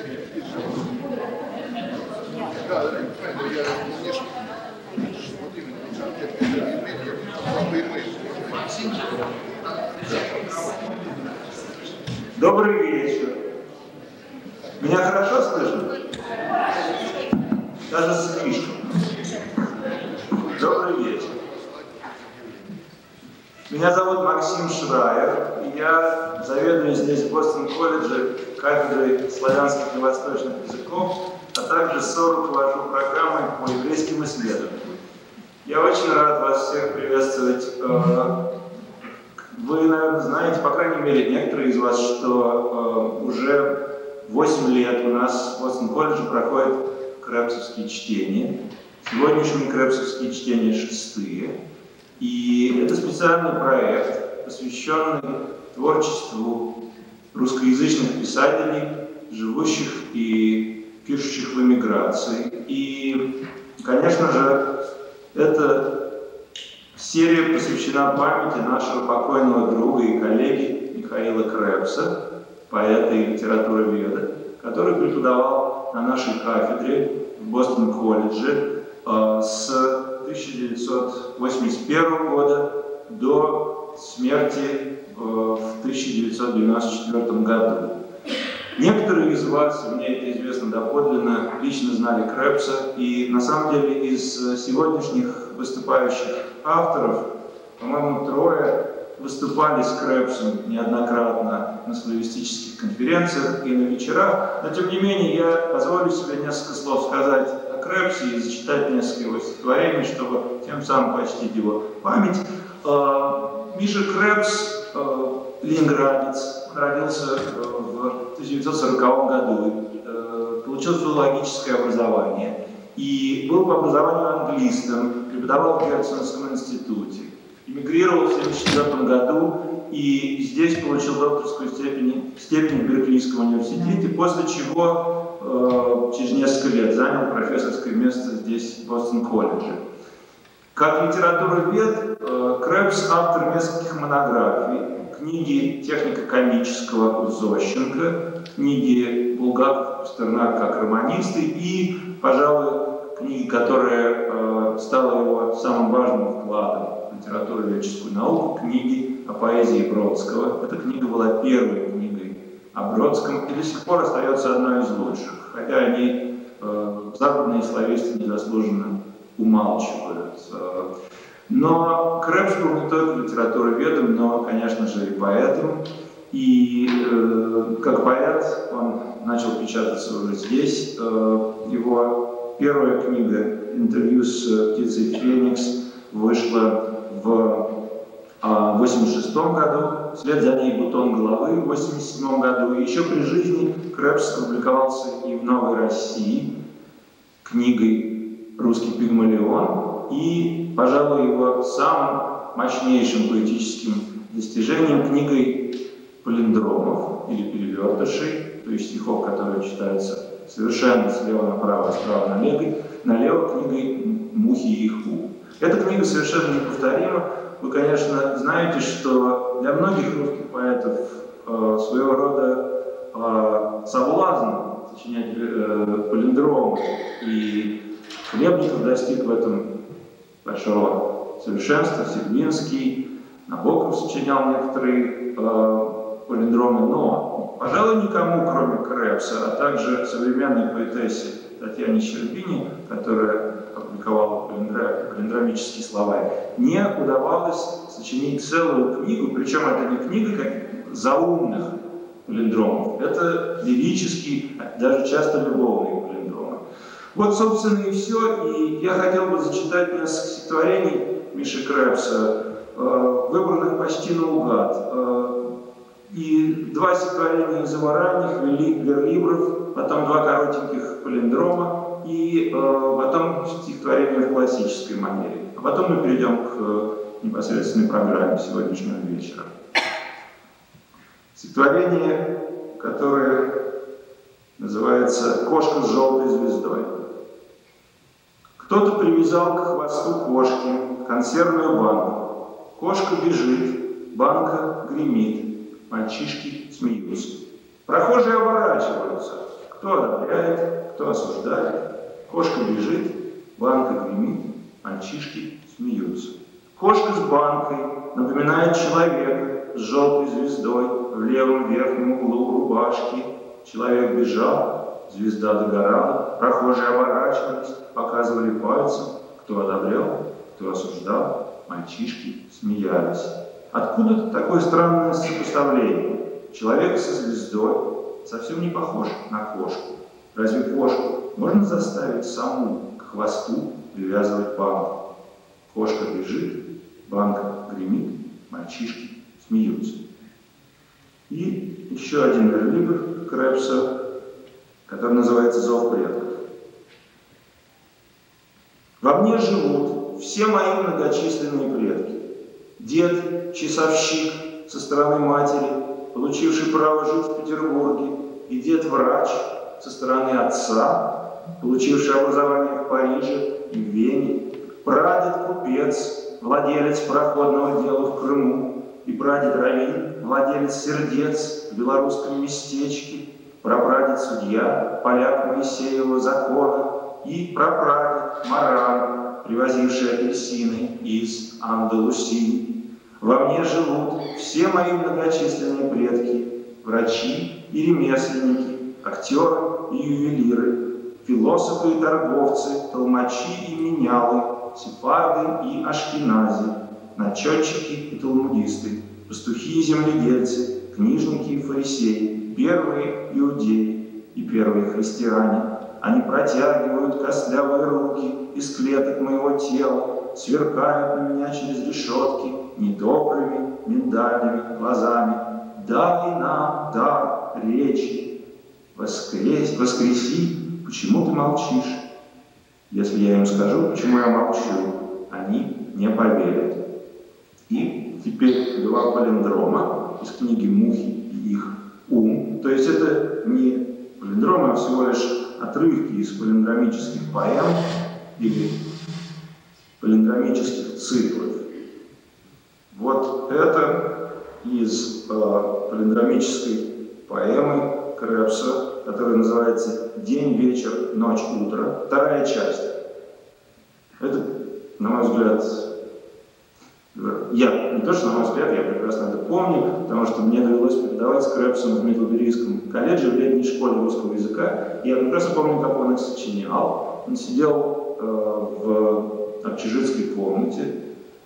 Добрый вечер. Меня хорошо слышно? Даже слишком. Добрый вечер. Меня зовут Максим Шрайер, и я заведую здесь в Бостон-колледже кафедрой славянских и восточных языков, а также руковожу программой по еврейским исследованиям. Я очень рад вас всех приветствовать. Вы, наверное, знаете, по крайней мере, некоторые из вас, что уже 8 лет у нас в Бостон-колледже проходят крэпсовские чтения. Сегодняшние крэпсовские чтения 6-е. И это специальный проект, посвященный творчеству русскоязычных писателей, живущих и пишущих в эмиграции. И, конечно же, эта серия посвящена памяти нашего покойного друга и коллеги Михаила Крэпса, поэта и литературоведа, который преподавал на нашей кафедре в Бостон-колледже с 1981 года до смерти в 1994 году. Некоторые из вас, мне это известно доподлинно, лично знали Крэпса, и на самом деле из сегодняшних выступающих авторов, по-моему, 3 выступали с Крэпсом неоднократно на славистических конференциях и на вечерах, но тем не менее я позволю себе несколько слов сказать о Крэпсе и зачитать несколько его стихотворений, чтобы тем самым почтить его память. Миша Крэпс, ленинградец, родился в 1940 году, получил филологическое образование и был по образованию англистом, преподавал в Герценовском институте. Эмигрировал в 1974 году и здесь получил докторскую степень в Берклийском университете, после чего через несколько лет занял профессорское место здесь, в Бостон-колледже. Как литературовед, Крэпс автор нескольких монографий, книги «Техника комического» у Зощенко, книги Булгаков, Пастернак как романисты и, пожалуй, книга, которая стала его самым важным вкладом в литературоведческую науку, книги о поэзии Бродского. Эта книга была первой книгой о Бродском и до сих пор остается одной из лучших, хотя они западные слависты незаслуженно умалчивают. Но Крэпс был не только литературоведом, но, конечно же, и поэтом. И как поэт он начал печататься уже здесь. Его первая книга «Интервью с птицей Феникс» вышла в 1986 году, вслед за ней «Бутон головы» в 1987 году. И еще при жизни Крэпс опубликовался и в «Новой России» книгой «Русский Пигмалион». И, пожалуй, его самым мощнейшим поэтическим достижением книгой «Палиндромов» или «Перевертышей», то есть стихов, которые читаются совершенно слева направо, справа налево, книгой «Мухи и Ху». Эта книга совершенно неповторима. Вы, конечно, знаете, что для многих русских поэтов своего рода соблазн сочинять палиндромы, и Хлебников достиг в этом большого совершенства, Сербинский, Набоков сочинял некоторые палиндромы, но, пожалуй, никому, кроме Крэпса, а также современной поэтессе Татьяне Щербине, которая опубликовала палиндромический словарь, не удавалось сочинить целую книгу, причем это не книга как заумных палиндромов, это лирические, даже часто любовные палиндромы. Вот, собственно, и все. И я хотел бы зачитать несколько стихотворений Миши Крэпса, выбранных почти наугад. И 2 стихотворения из его ранних, «Верлибров», потом 2 коротеньких палиндрома, и потом стихотворение в классической манере. А потом мы перейдем к непосредственной программе сегодняшнего вечера. Стихотворение, которое называется «Кошка с желтой звездой». Кто-то привязал к хвосту кошки консервную банку. Кошка бежит, банка гремит, мальчишки смеются. Прохожие оборачиваются. Кто одобряет, кто осуждает. Кошка бежит, банка гремит, мальчишки смеются. Кошка с банкой напоминает человека с желтой звездой в левом верхнем углу рубашки. Человек бежал, звезда догорала, прохожие оборачивались, показывали пальцем, кто одобрял, кто осуждал, мальчишки смеялись. Откуда такое странное сопоставление? Человек со звездой совсем не похож на кошку. Разве кошку можно заставить саму к хвосту привязывать банку? Кошка бежит, банка гремит, мальчишки смеются. И еще один верлибр Кребса, который называется «Зов предков». Во мне живут все мои многочисленные предки. Дед, часовщик со стороны матери, получивший право жить в Петербурге, и дед-врач со стороны отца, получивший образование в Париже и в Вене, прадед-купец, владелец пароходного дела в Крыму, и прадед-раввин, владелец сердец в белорусском местечке, прапрадед-судья, поляк Моисеева закона, и прапрадед Маран, привозивший апельсины из Андалусии. Во мне живут все мои многочисленные предки, врачи и ремесленники, актеры и ювелиры, философы и торговцы, толмачи и менялы, сефарды и ашкенази, начетчики и талмудисты, пастухи и земледельцы, книжники и фарисеи, первые иудеи и первые христиане. Они протягивают костлявые руки из клеток моего тела, сверкают на меня через решетки недобрыми миндальными глазами. Дай нам дар речи. Воскреси, почему ты молчишь? Если я им скажу, почему я молчу, они не поверят. И теперь два палиндрома из книги «Мухи и их ум». То есть это не палиндромы, а всего лишь отрывки из палиндромических поэм или палиндромических циклов. Вот это из палиндромической поэмы Кребса, которая называется «День, вечер, ночь, утро», вторая часть. Это, на мой взгляд, не то, что на мой взгляд, я прекрасно это помню, потому что мне довелось преподавать с Кребсом в Медлберийском колледже, в летней школе русского языка. И я прекрасно помню, как он их сочинял. Он сидел в общежитской комнате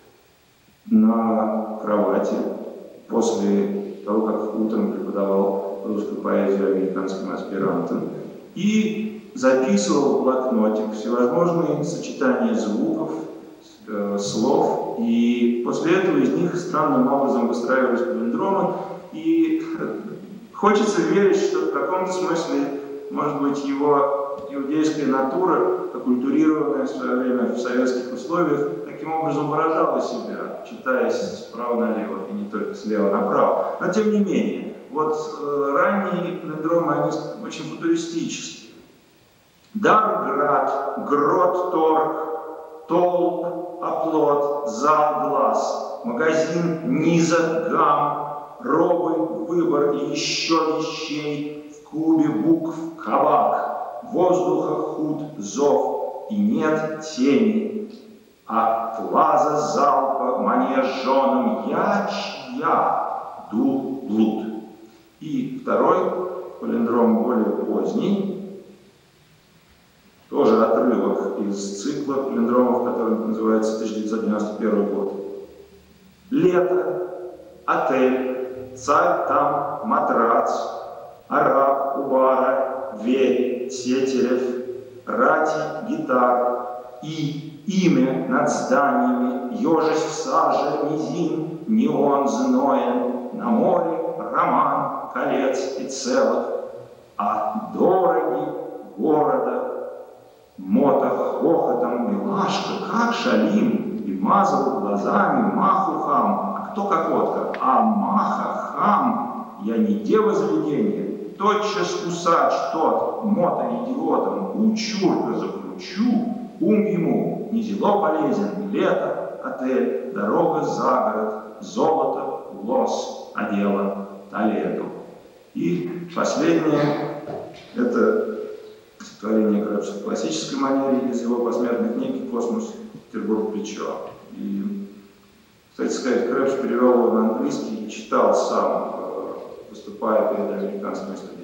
на кровати после того, как утром преподавал русскую поэзию американским аспирантам, и записывал в блокнотик всевозможные сочетания звуков, слов, и после этого из них странным образом выстраивались палиндромы, и хочется верить, что в каком-то смысле, может быть, его иудейская натура, оккультурированная в свое время в советских условиях, таким образом выражала себя, читаясь справа налево и не только слева направо. Но тем не менее, вот ранние палиндромы, они очень футуристические. Дар, град, грот, торг, толк, оплот, зал, глаз, магазин, низа, гам, робы, выбор и еще вещей, в клубе букв, кабак, воздуха, худ, зов, и нет тени. От лаза залпа мне женам я чья дул блуд. И второй палиндром более поздний, тоже отрывок из цикла палиндромов, который называется 1991 год. Лето, отель, царь там, матрац, араб у бара, верь, Тетерев, рати, гитар, и имя над зданиями, ежась в саже, низин, неон зноен, на море роман, колец и целых, а дороги города, мота хохотом, милашка, как шалим, и мазал глазами маху хам, а кто кокотка, а маха хам, я не дева заведения, тотчас усач тот, мота идиотом, учурка заключу, ум ему, не зело полезен, лето, отель, дорога за город, золото, лос, одела, Толеду. И последнее, это стихотворение Крепса в классической манере из его посмертной книги «Космос. Петербург. Плечо». И, кстати сказать, Крепс перевел его на английский и читал сам, выступая перед американскими студентами.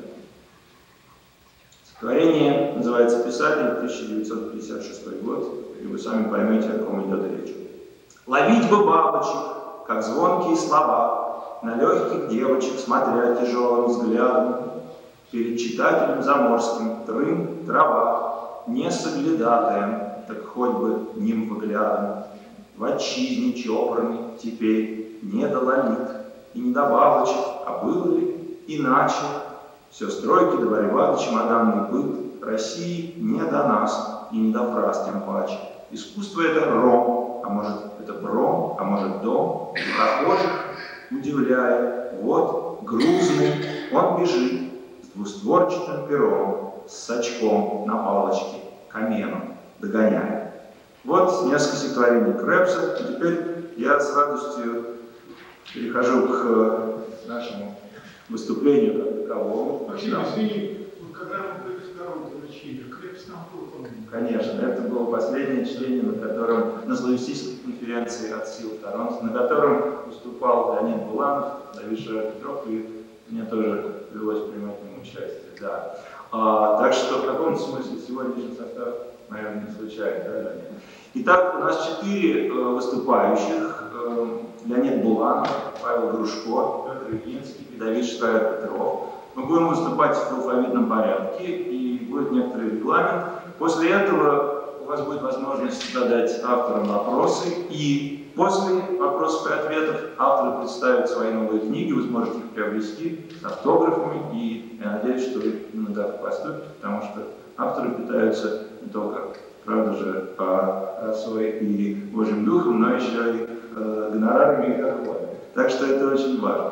Стихотворение называется «Писатель», 1956 год, и вы сами поймете, о ком идет речь. Ловить бы бабочек, как звонкие слова, на легких девочек, смотря тяжелым взглядом, перед читателем заморским трын, трава, не соглядатаем, так хоть бы нимфоглядом. В отчизне чопорный теперь не до лолит и не до бабочек, а было ли иначе? Все стройки до борьба, до чемоданный быт России не до нас и не до фраз тем паче. Искусство это ром, а может это бром, а может дом, прохожих удивляя. Вот грузный он бежит с двустворчатым пером, с сачком на палочке, каменом догоняя. Вот несколько стихотворений Крепса. И теперь я с радостью перехожу к нашему выступлению как таковому. Максим, извини, когда мы были втором чтении, Крепс там был, по-моему. Конечно, это было последнее чтение, на славистической конференции от сил сторон, на котором выступал Леонид Буланов, Давид Шаров-Петров, и мне тоже довелось принимать в нем участие. Да. Так что в каком-то смысле сегодняшний состав, наверное, не случайно. Да? Итак, у нас 4 выступающих. Леонид Буланов, Павел Грушко, Петр Ильинский и Давид Шаров-Петров. Мы будем выступать в алфавитном порядке, и будет некоторый регламент. После этого у вас будет возможность задать авторам вопросы, и после вопросов и ответов авторы представят свои новые книги, вы сможете их приобрести с автографами, и я надеюсь, что вы именно так поступите, потому что авторы питаются не только, правда же, росой и Божьим Духом, но еще и гонорарами и доходами. Так что это очень важно.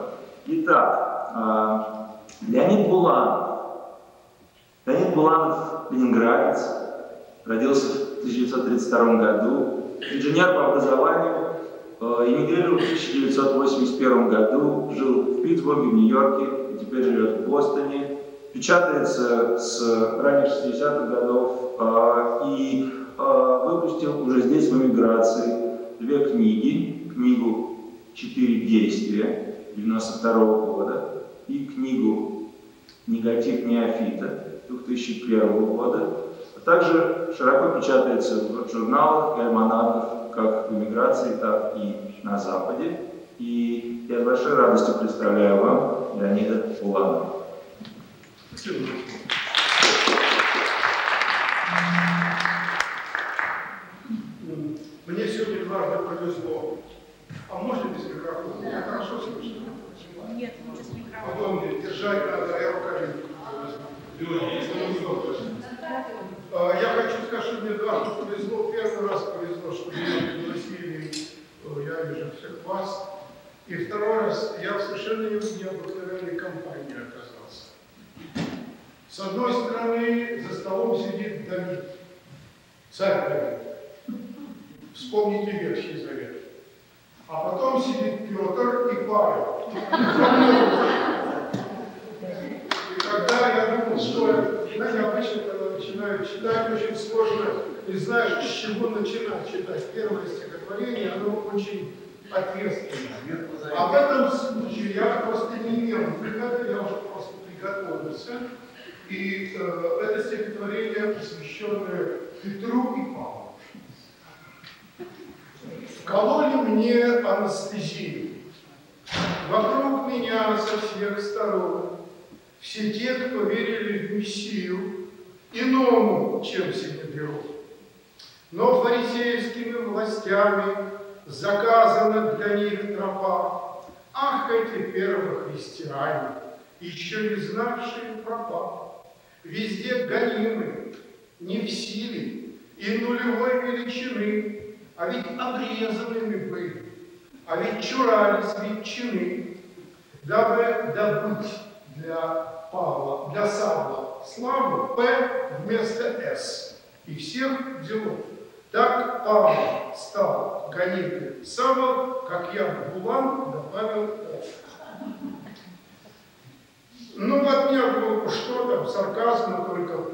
Итак, Леонид Буланов. Леонид Буланов – ленинградец, родился в 1932 году, инженер по образованию, эмигрировал в 1981 году, жил в Питтсбурге, в Нью-Йорке, и теперь живет в Бостоне, печатается с ранних 60-х годов и выпустил уже здесь в эмиграции 2 книги, книгу «4 действия» 1992 года и книгу «Негатив неофита» 2001 года, а также широко печатается в журналах и альманахах как в эмиграции, так и на Западе. И я с большой радостью представляю вам Леонида Буланова. Спасибо. Мне сегодня дважды повезло. А можно без микрофона? Меня хорошо слышно? Нет, без микрофона. Потом держать надо, я руками. Я хочу сказать, что мне дважды повезло. Первый раз повезло, что меня пригласили, я вижу всех вас. И второй раз я в совершенно необыкновенной компании оказался. С одной стороны, за столом сидит Давид, царь Давид. Вспомните Ветхий Завет. А потом сидит Петр и Павел. И когда я думал, что, знаете, обычно, когда начинаю читать, очень сложно, не знаешь, с чего начинать читать. Первое стихотворение, оно очень ответственное. А в этом случае я просто не имел выхода, я уже просто приготовился. И это стихотворение, посвященное Петру и Павлу. Кололи мне анестезию. Вокруг меня со всех сторон все те, кто верили в Мессию, иному, чем Синедрон. Но фарисейскими властями заказана для них тропа. Ах, эти первохристиане, еще не знавшие пропа, везде гонимы, не в силе и нулевой величины, а ведь обрезанными были, а ведь чурались ветчины, дабы добыть для Павла, для Савла славу П вместо С и всех делов. Так Павел стал гонителем Савла, как я Булан добавил О. Ну, от меня было что там, сарказма только пруд.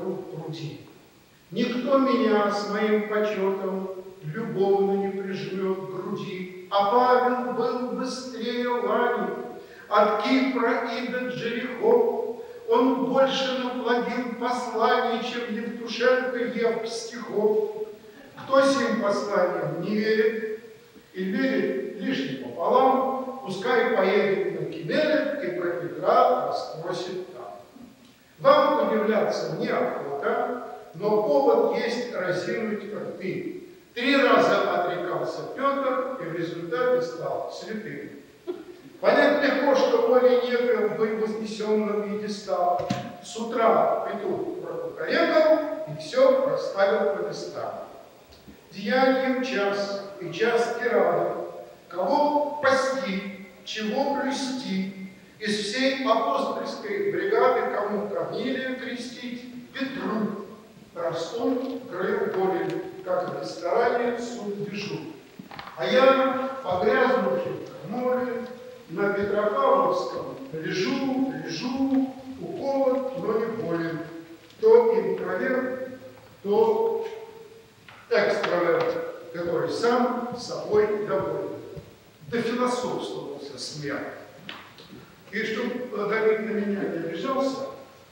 груди. Никто меня с моим почетом любовно не прижмет к груди, а Павел был быстрее Лани, от Кипра и до Джерехов. Он больше наплодил посланий, чем Евтушенко Евк стихов. Кто сим посланиям не верит и верит лишь не пополам, пускай поедет на Кемере и про Петра расспросит там. Вам удивляться неохота, но повод есть разинуть рты. 3 раза отрекался Петр и в результате стал святым. Понять легко, что волей некое быть вознесенным пьедестал. С утра петух прокукарекал и все расставил по местам. Деянием час и час тирады, кого пасти, чего плюсти, из всей апостольской бригады кому Корнилия крестить, Петру. Ростом краеугольный, как в ресторане суд дежур. А я, погрязнувший в море, на Петропавловском лежу, уколот, но не болен. То интроверт, то экстраверт, который сам собой доволен. Дофилософствовался смех. И чтобы Давид на меня не обижался,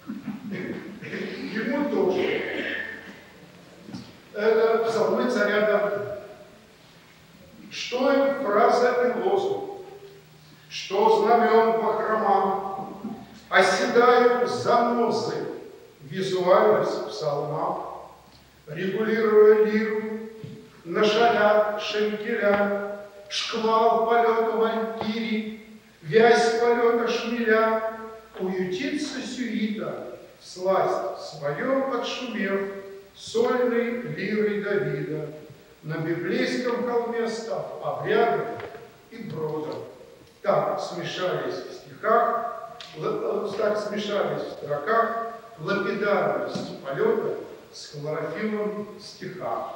ему тоже. Это псалмы царя Давида. Что это фраза и лозунг? Что знамен по храмам, оседают занозы, визуальность псалма, регулируя лиру, на шалях шенкеля, шквал полета валькирий, вязь полета шмеля, уютится сюита, всласть свое отшумев, сольной лирой Давида, на библейском холме став обрядом и бродом. Так смешались в стихах, так смешались в строках лапидарность полета с хлорофиллом стиха.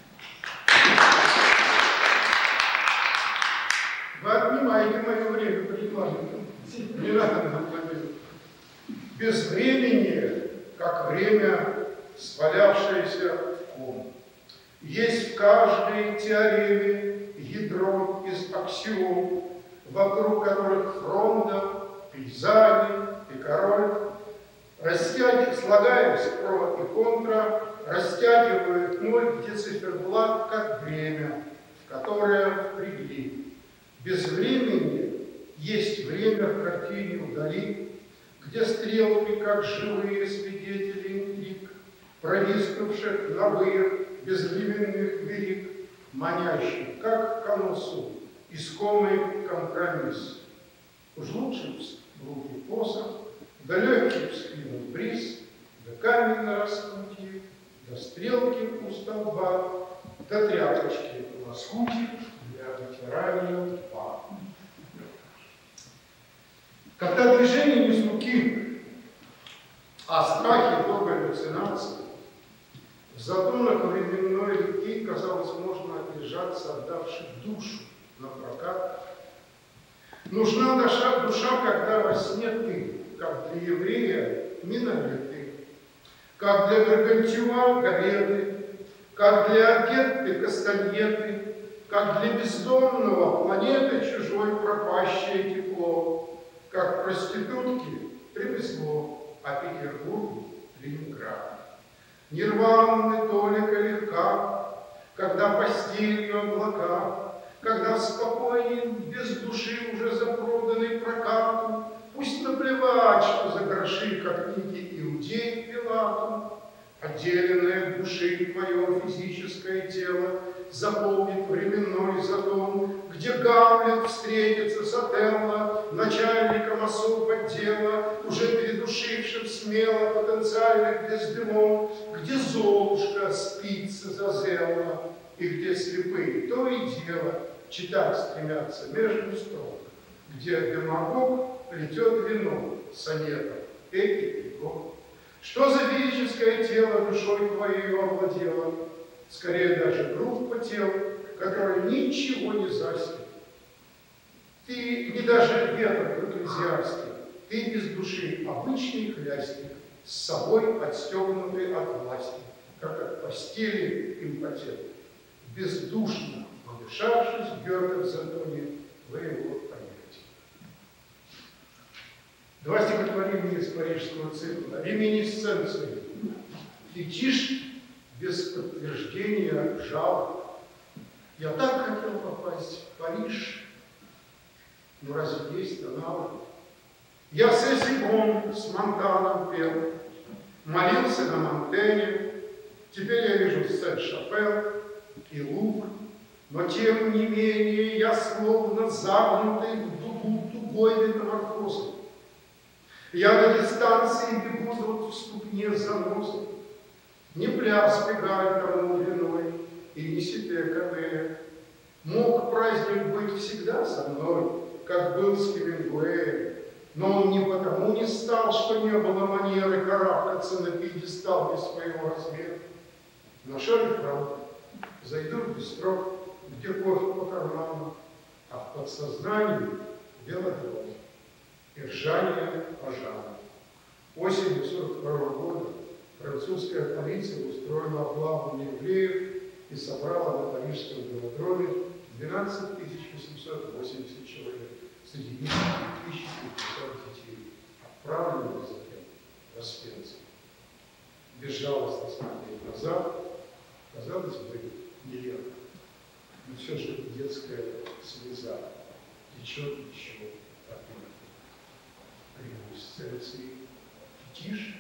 Вы отнимаете мое время по регламенту. Не надо нам аплодировать. Без времени, как время, свалявшееся в ком. Есть в каждой теореме ядро из аксиом, вокруг которых фронта, пейзажи и король, слагаясь про и контра, растягивают ноль, где циферблат, как время, в которое впрягли. Без времени есть время в картине вдали, где стрелки, как живые свидетели интриг, провиснувших на выях безвременных вериг, манящих, как к конусу, искомый компромисс. Уж лучше в руки посох, да легкий в спину бриз, да камень на распутье, да стрелки у столба, да тряпочки на лоскутье для вытирания пар. Когда движение не с руки, а страхи до галлюцинации, в затонах временной реки, казалось, можно отлежаться, отдавши душу на прокат. Нужна душа, когда во сне ты, как для еврея, минолеты, как для Гаргантюа говеды, как для Агетты кастаньеты, как для бездомного планеты чужой пропащее тепло, как проститутки привезло, а Петербург Ленинград. Нирванны толика легка, когда постелью облака, когда спокоен, без души уже запроданный прокату, пусть наплевать, что за гроши, как книги иудей Пилату, отделенное от души твое физическое тело заполнит временной затон, где Гамлет встретится с Отелло, начальником особого дела, уже передушившим смело потенциальных Дездемон, где Золушка спится за Зелла, и где слепые то и дело читать стремятся между строк, где демагог плетет вино сонетов эти и год. Что за физическое тело душой твоей овладело? Скорее даже группа тел, которая ничего не застит. Ты не даже ветер в экклезиасте, ты без души обычный хлястик, с собой отстегнутый от власти, как от постели импотент. Бездушно подышавшись, Гёте в затоне, вы его поймете. Два стихотворения из парижского цикла. Реминисценции. Фетиш без подтверждения жалоб. Я так хотел попасть в Париж, но разве есть аналог? Я с Эсигон, с Монтаном пел, молился на Монтене, теперь я вижу Сен-Шапел и Лувр, но тем не менее я словно загнутый в дугу тугой метаморфозой. Я на дистанции бегу вот в ступне занозы, не пляс бегает тому длиной, и не себе кавея. Мог праздник быть всегда со мной, как был с Хемингуэем, но он не потому не стал, что не было манеры карабкаться на пьедестал без своего размера. На шаре правда, зайду в бистро, где кофе по карману, а в подсознании велодром и ржание пожара. Осенью 1942 года французская полиция устроила облаву на евреев и собрала на парижском велодроме 12 880 человек, среди них 1500 детей, отправленных затем в Освенцим. Безжалостно смотреть назад, казалось бы, нелепо, но все же детская слеза течет еще от реминисценции. Фетиш.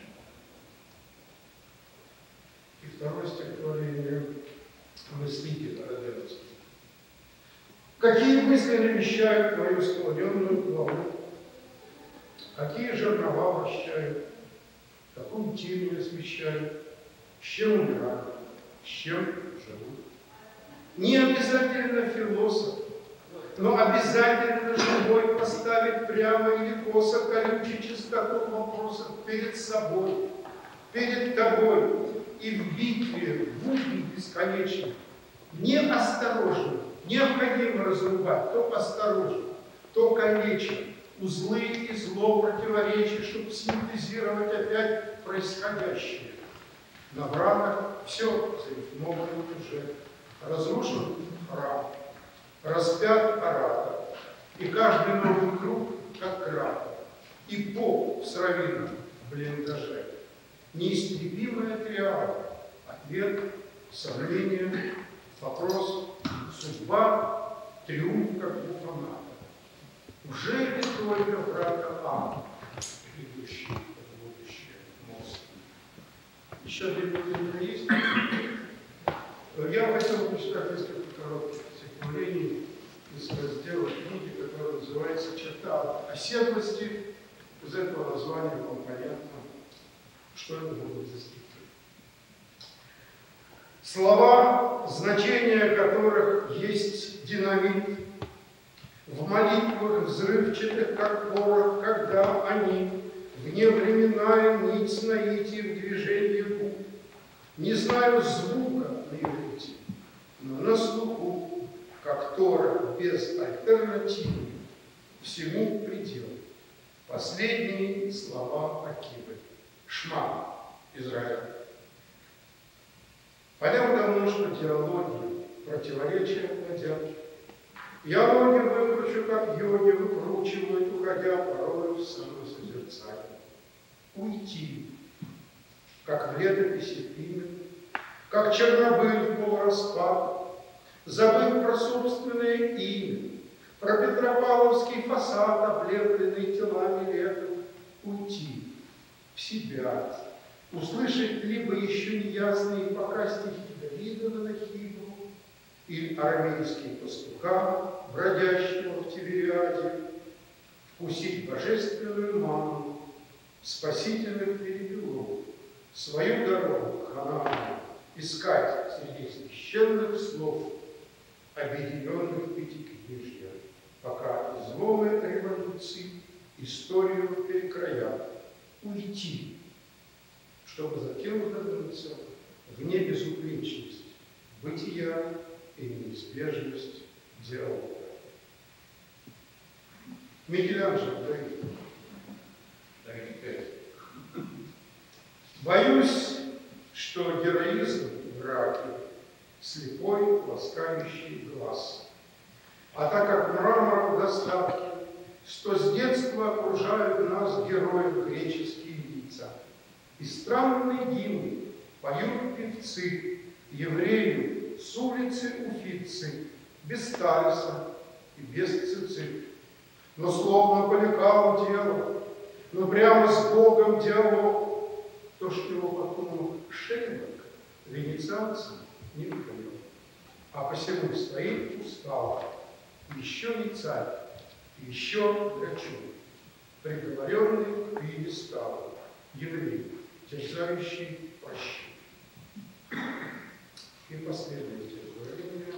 И второе стихотворение мыслителя Роденского. Какие мысли навещают твою склоненную главу? Какие жернова вращают? Какую тень освещают? С чем умирают? С чем живут? Не обязательно философ, но обязательно живой поставить прямо или косо колючей чистоту вопросов перед собой, перед тобой и в битве, в будни бесконечной. Неосторожно, необходимо разрубать, то осторожно, то конечно, узлы и зло противоречия, чтобы синтезировать опять происходящее. На вратах все зарифмовано уже. Разрушен храм, распят оратор, и каждый новый круг, как кратер, и поп с раввином в блиндаже. Неистребимая триада, ответ, сомнение, вопрос, судьба, триумф, как у фаната. Уже не только врата А, идущий в будущее мост. Еще 2 минуты есть? Я хотел прочитать несколько коротких стихотворений из раздела книги, который называется «Черта оседлости». Из этого названия вам понятно, что это будут за стихи. Слова, значение которых есть динамит, в молитвах взрывчатых, как порох, когда они, вневременная нить наития в движении губ, не знают звука на иврите, но на слуху, как Тора без альтернативы, всему предел. Последние слова Акивы. Шма, Израиль. Понятно давно, что диалоги противоречия плодят. Я ноги выкручу, как йоги выкручивают, уходя порой в самосозерцание. Уйти, как в летописи Пимен, как Чернобыль в полураспад, забыть про собственное имя, про Петропавловский фасад, облепленный телами летом, уйти в себя, услышать либо еще неясные пока стихи Давида на Нахибу, или арамейские пастуха, бродящего в Тивериаде, вкусить божественную ману, спасительных перепелов, свою дорогу к Ханаану, искать среди священных слов, объединенных пятикнижья, пока изломы революции историю перекроят, уйти, чтобы затем вернуться в небезупречность бытия и неизбежность диалога. Микеланджело, дорогие. Боюсь, что героизм в браке — слепой, ласкающий глаз. А так как мрамор в достатке, что с детства окружают нас героев греческие лица. И странные гимны поют певцы еврею с улицы Уфицы, без Талиса и без цицит. Но словно по лекалу дело, но прямо с Богом диалог, то, что его потом Шеллинг венецианцам не понял, а посему стоит устало, еще не царь, еще для чуда, приговоренный к пьедесталу, еврей, терзающий прощу. И последнее стихотворение.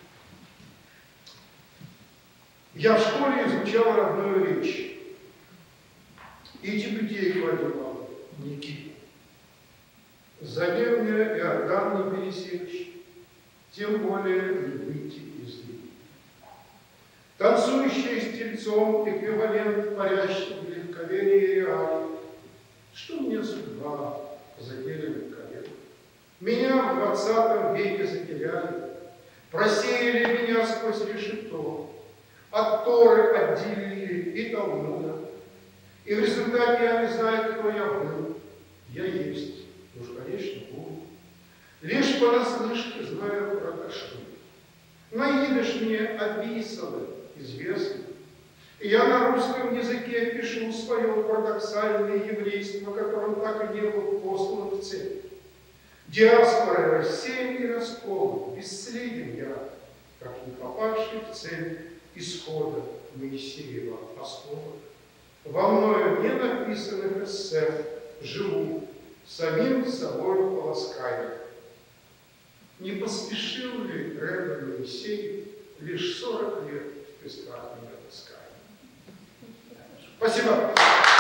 Я в школе изучал родную речь, и Тибетей водила Никиту. За ним мне Иордан не пересечь, тем более не выйти из них. Танцующая с тельцом эквивалент парящих в легковерии реалий. Что мне судьба затерянных колен? Меня в 20 веке затеряли, просеяли меня сквозь решето, от Торы отделили и Талмуда. И в результате я не знаю, кто я был. Я есть, уж, конечно, буду. Лишь понаслышке знаю про Ташкент. На идиш мне описано, известно. И я на русском языке пишу свое парадоксальное еврейство, которым так и не был послан в цель. Диаспоры рассеян и раскован, бесследен я, как не попавший в цель исхода Моисеева осколок. Во мною не написанных эссе живу, самим собой полоская. Не поспешил ли Ребе Моисей лишь 40 лет в песках меня таская? Спасибо.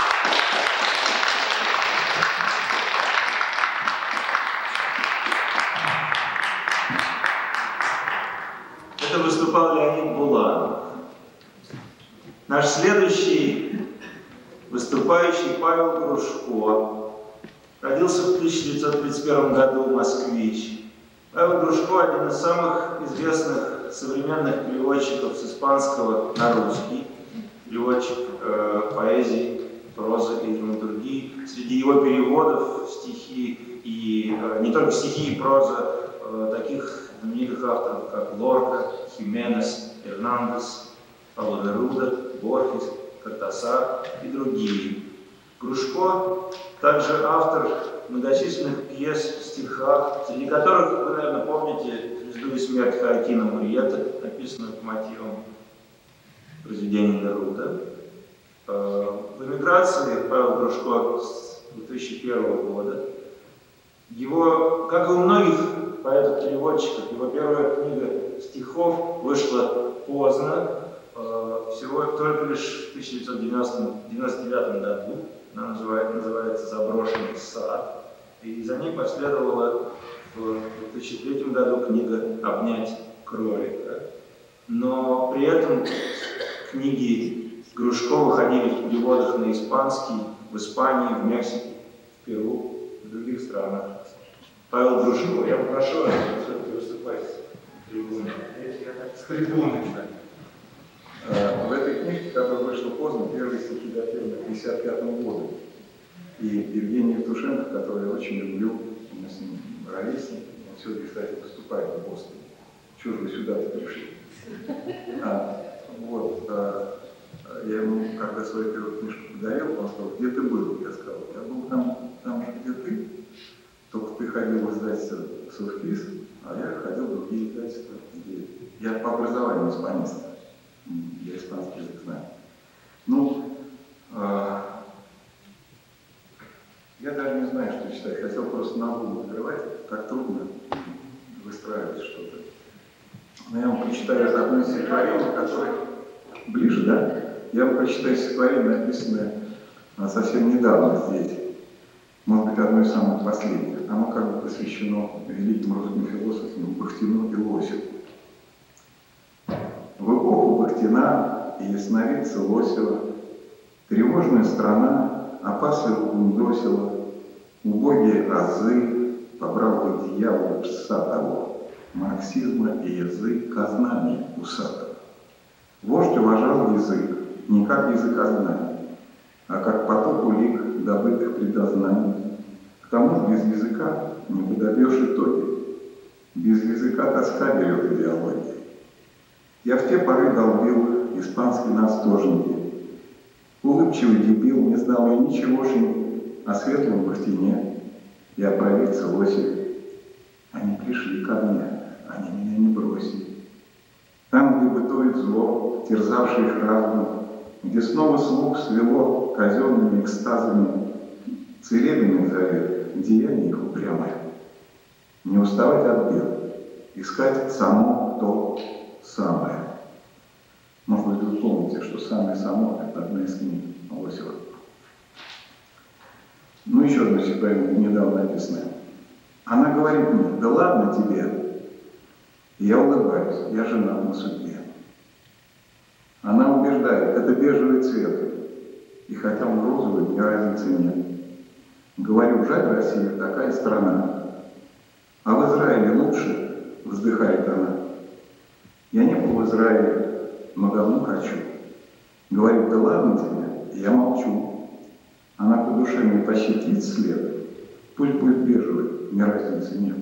Это выступал Леонид Буланов. Наш следующий выступающий Павел Грушко. Родился в 1931 году в Москве. Павел Грушко – один из самых известных современных переводчиков с испанского на русский. Переводчик поэзии, прозы и драматургии. Среди его переводов стихи и не только стихи и проза таких знаменитых авторов, как Лорка, Хименес, Эрнандес, Пабло Неруда, Борхес, Кортасар и другие. Грушко также автор многочисленных пьес в стихах, среди которых вы, наверное, помните «Звезду и смерть» Хоакина Мурьета, написанную по мотивам произведений Неруда. В эмиграции Павел Грушко с 2001 года. Его, как и у многих поэтов-переводчиков, его первая книга стихов вышла поздно, всего только лишь в 1999 году. Она называется «Заброшенный сад». И за ней последовала в 2003 году книга «Обнять кролика». Но при этом книги Грушко выходили в переводах на испанский в Испании, в Мексике, в Перу, в других странах. Павел Грушко, я попрошу вас все-таки выступать с трибуны. С трибуны, кстати. В этой книге, которая вышла поздно, первые стихи датированы 1955 году. И Евгений Евтушенко, который я очень люблю, мы с ним ровесники, он все-таки, кстати, выступает в Бостоне. Чего же вы сюда-то пришли? Я ему, когда свою первую книжку подарил, он сказал: где ты был? Я сказал: я был там же, где ты. Только ты ходил в издательство «Сурфис», а я ходил в другие издательства, где я по образованию испанист. Я испанский язык знаю. Я даже не знаю, что читать. Хотел просто на бумагу открывать. Так трудно выстраивать что-то. Но я вам прочитаю одно стихотворение, которое ближе, да? Я вам прочитаю стихотворение, написанное совсем недавно здесь. Может быть, одно из самых последних. Оно как бы посвящено великим русским философам Бахтину и Лосеву. В эпоху Бахтина и ясновидца Лосева тревожная страна опасливо гундосила, Убогие азы побрал бы дьявол пса того, марксизма и язык казнами усатого. Вождь уважал язык не как языкознаний, а как поток улик, добытых предознаний. К тому же без языка не подобьешь итоги. Без языка тоска берет идеология. Я в те поры долбил испанские настожники. Улыбчивый дебил не знал я ничегошеньки о светлом бахтине и о провидце Лосе. Они пришли ко мне, они меня не бросили. Там, где бытует зло, терзавший их разум, где снова слух свело казенными экстазами, целебный завет, деяния их упрямые. Не уставать от бед, искать само то самое. Может быть, вы помните, что «Самое само» — это одна из книг Лосева. Ну, еще одно стихотворение, недавно написанное. Она говорит мне: да ладно тебе. И я улыбаюсь, я женат на судьбе. Она убеждает: это бежевый цвет. И хотя он розовый, мне разницы нет. Говорю: жаль, Россия, такая страна. А в Израиле лучше, вздыхает она. Я не был в Израиле, но давно хочу. Говорит: да ладно тебе, и я молчу. Она по душе мне пощадит след. Пусть будет бежевый, мне разницы нет.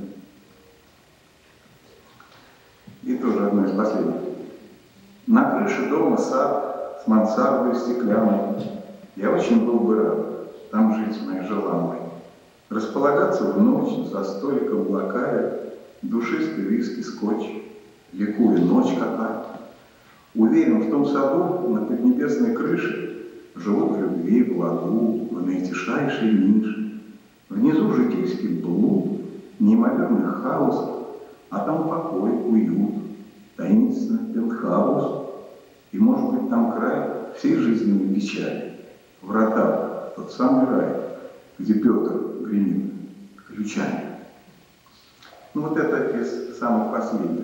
И тоже одно из последних. На крыше дома сад с мансардой стеклянной. Я очень был бы рад там жить моей желанной. Располагаться в ночь за столиком блакая, душистый виски, скотч, ликуя ночь какая. Уверен, в том саду на поднебесной крыше живут в любви, в ладу, в наитишайшей нише. Внизу житейский блуд, неимоверный хаос, а там покой, уют, таинственный пентхаус. И, может быть, там край всей жизненной печали. Врата, тот самый рай, где Петр гремит ключами. Ну, вот это из самых последних.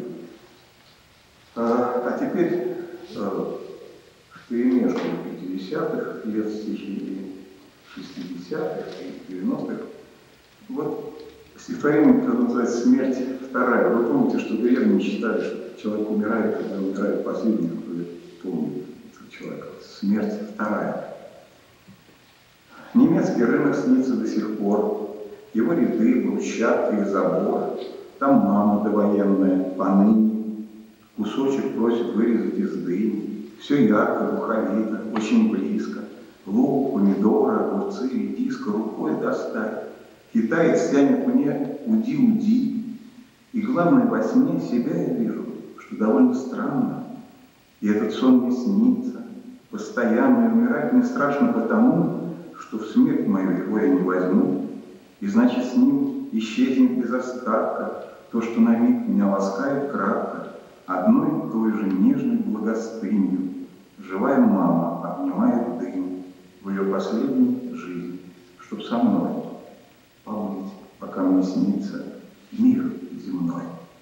А теперь вперемешку 50-х лет стихи, 60-х и 90-х. Вот стихотворение, которое называется «Смерть вторая». Вы помните, что древние считали, что человек умирает, когда умирает последний, кто помнит этого человека. Смерть вторая. Немецкий рынок снится до сих пор. Его ряды, брусчатки и забор. Там мама довоенная, поныне. Кусочек просит вырезать из дыни. Все ярко, духовито, очень близко. Лук, помидоры, огурцы, редиска рукой достать. Китаец тянет мне «уди-уди». И главное, во сне себя я вижу, что довольно странно. И этот сон мне снится. Постоянно умирать мне страшно потому, что в смерть мою его я не возьму. И значит, с ним исчезнет без остатка то, что на миг меня ласкает кратко, одной и той же нежной благостынью. Живая мама обнимает дым в ее последнюю жизнь, чтоб со мной побыть, пока мне снится мир земной.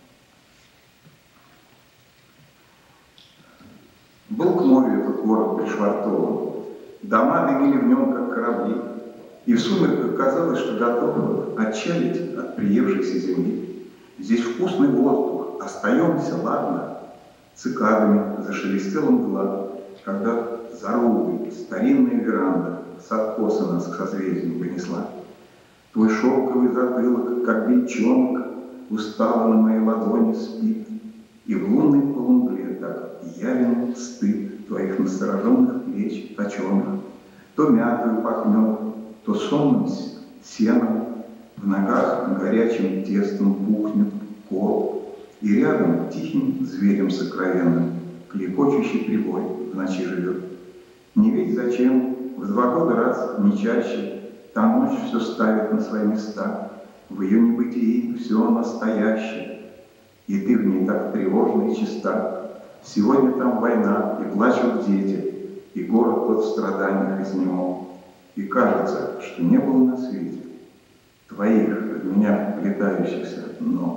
Был к морю этот город пришвартован, дома дымили в нем, как корабли, и в сумерках казалось, что готовы отчалить от приевшейся земли. Здесь вкусный воздух, остаемся, ладно. Цикадами зашелестела мгла, когда здоровая старинная веранда с откоса нас к созвездию понесла. Твой шелковый затылок, как бельчонок, устало на моей ладони спит, и в лунной полумгле так явен стыд твоих настороженных плеч точеных. То мятою пахнет, то сонным сеном, в ногах горячим тестом пухнет кол, и рядом тихим зверем сокровенным клекочущий прибой в ночи живет. Не ведь зачем в 2 года раз, не чаще, та ночь все ставит на свои места, в ее небытии все настоящее, и ты в ней так тревожна и чиста. Сегодня там война, и плачут дети, и город тот в страданиях изнемог. И кажется, что не было на свете твоих в меня влетающихся ног.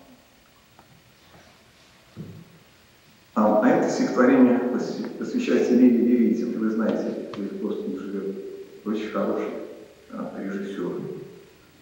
А это стихотворение посвящается Лилии Верите. Вы знаете, Лилия просто не живет. Очень хороший режиссер.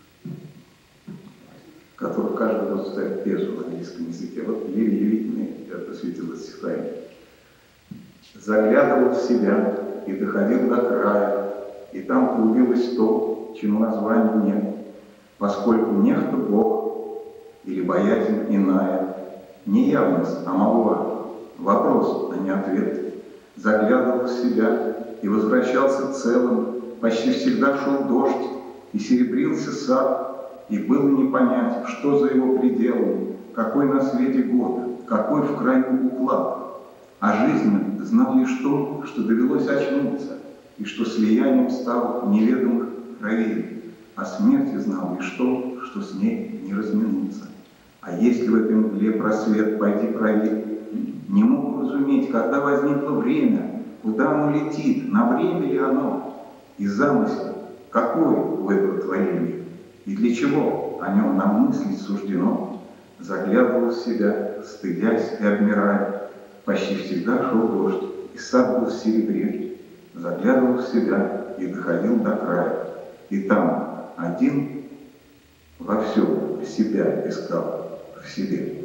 который каждый год ставит пьесу на английском языке. Вот Лилия Великиной я посвятил это стихотворение. Заглядывал в себя и доходил до края, и там клубилось то, чему названия нет, поскольку нехто Бог или боязнь иная, не явность, а молва, вопрос, а не ответ. Заглядывал в себя и возвращался целым, почти всегда шел дождь, и серебрился сад, и было не понять, что за его пределом, какой на свете год, какой в краю уклад. А жизнь знал лишь то, что довелось очнуться, и что слиянием стал неведомых кровей, а смерти знал лишь то, что с ней не разминуться. А если в этой мгле просвет, пойди проверь. Не мог разуметь, когда возникло время, куда оно летит, на время ли оно, и замысел, какой в этом творении, и для чего о нем нам мыслить суждено. Заглядывал в себя, стыдясь и обмирая. Почти всегда шел дождь, и сад был в серебре. Заглядывал в себя и доходил до края. И там один во всем себя искал в себе.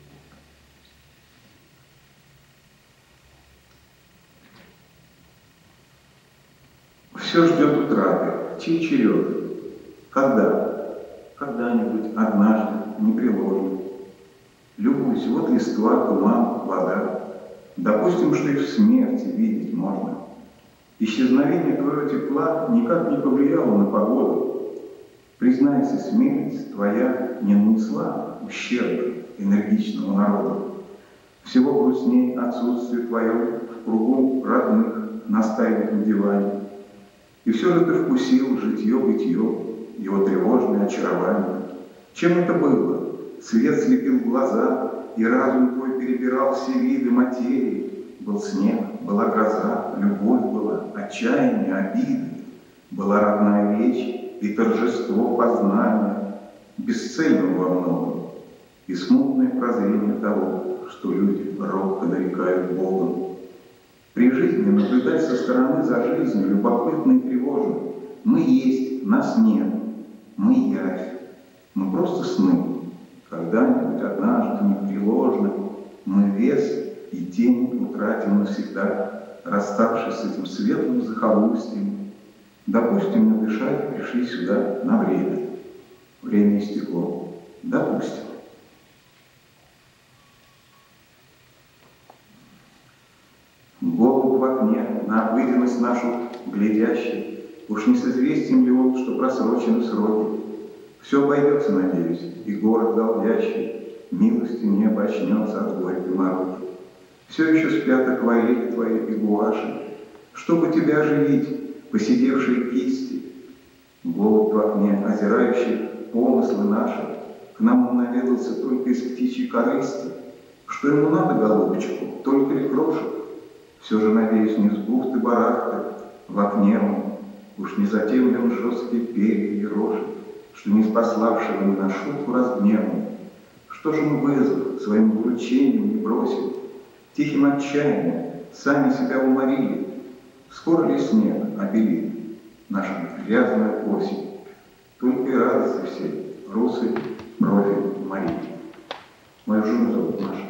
Все ждет утраты, чей черед? Когда? Когда-нибудь, однажды, непреложно. Любуйся, вот листва, туман, вода. Допустим, что и в смерти видеть можно. Исчезновение твоего тепла никак не повлияло на погоду. Признайся, смерть твоя не нанесла ущерба энергичному народу. Всего грустней отсутствие твое в кругу родных настаивает на диване. И все же ты вкусил житье-бытье, его тревожное очарование. Чем это было? Свет слепил глаза, и разум твой перебирал все виды материи. Был снег, была гроза, любовь была, отчаяние, обиды. Была родная речь и торжество познания, бесцельного во многом, и смутное прозрение того, что люди робко нарекают Богом. При жизни наблюдать со стороны за жизнью любопытно и тревожно. Мы есть, нас нет, мы явь, мы просто сны. Когда-нибудь, однажды, непреложно, мы вес и тень утратим навсегда, расставшись с этим светлым захолустьем. Допустим, мы дышать пришли сюда на время. Время истекло. Допустим. Голубь в окне, на обыденность нашу глядящий, уж не с известием ли он, что просрочены сроки. Все обойдется, надеюсь, и город голдящий милостью небо очнется от горькой мороки. Все еще спят акварели твои и гуаши, чтобы тебя оживить, посидевшие кисти. Голубь в окне, озирающий помыслы наши, к нам он наведался только из птичьей корысти. Что ему надо, голубчику, только ли крошек? Все же, надеюсь, не с бухты-барахты, в окне он, уж не затем ли он жесткие перья и рожи, что не спаславший его на шутку разгневан. Что же он вызов своим вручением не бросил? Тихим отчаянием сами себя уморили. Скоро ли снег обелит нашу грязную осень? Только и радости всей, русый профиль Марии. Мою жену зовут Маша.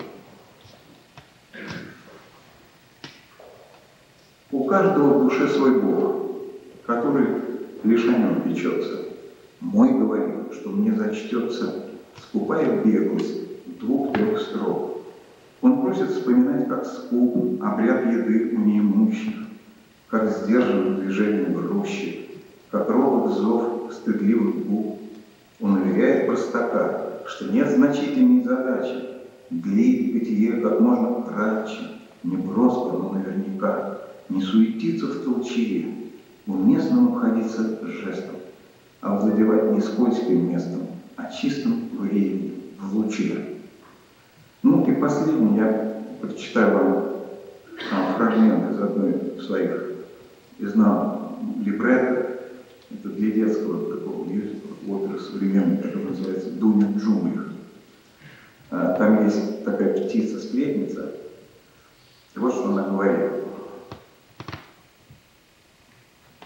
У каждого в душе свой Бог, который лишь о нем печется. Мой говорил, что мне зачтется скупая беглость 2-3 строк. Он просит вспоминать, как скуп обряд еды у неимущих, как сдержанным движением грузчик, как робот зов стыдливых губ. Он уверяет простака, что нет значительной задачи длить бытие как можно кратче, не просто, но наверняка, не суетиться в толчее, уместно обходиться жестом, а владевать не скользким местом, а чистым временем, в луче. Ну и последний, я прочитаю вам фрагмент из одной из своих либретто. Это для детского такого мюзикла, оперы современной, которая называется «Дуня в джунглях». Там есть такая птица-сплетница. И вот что она говорит.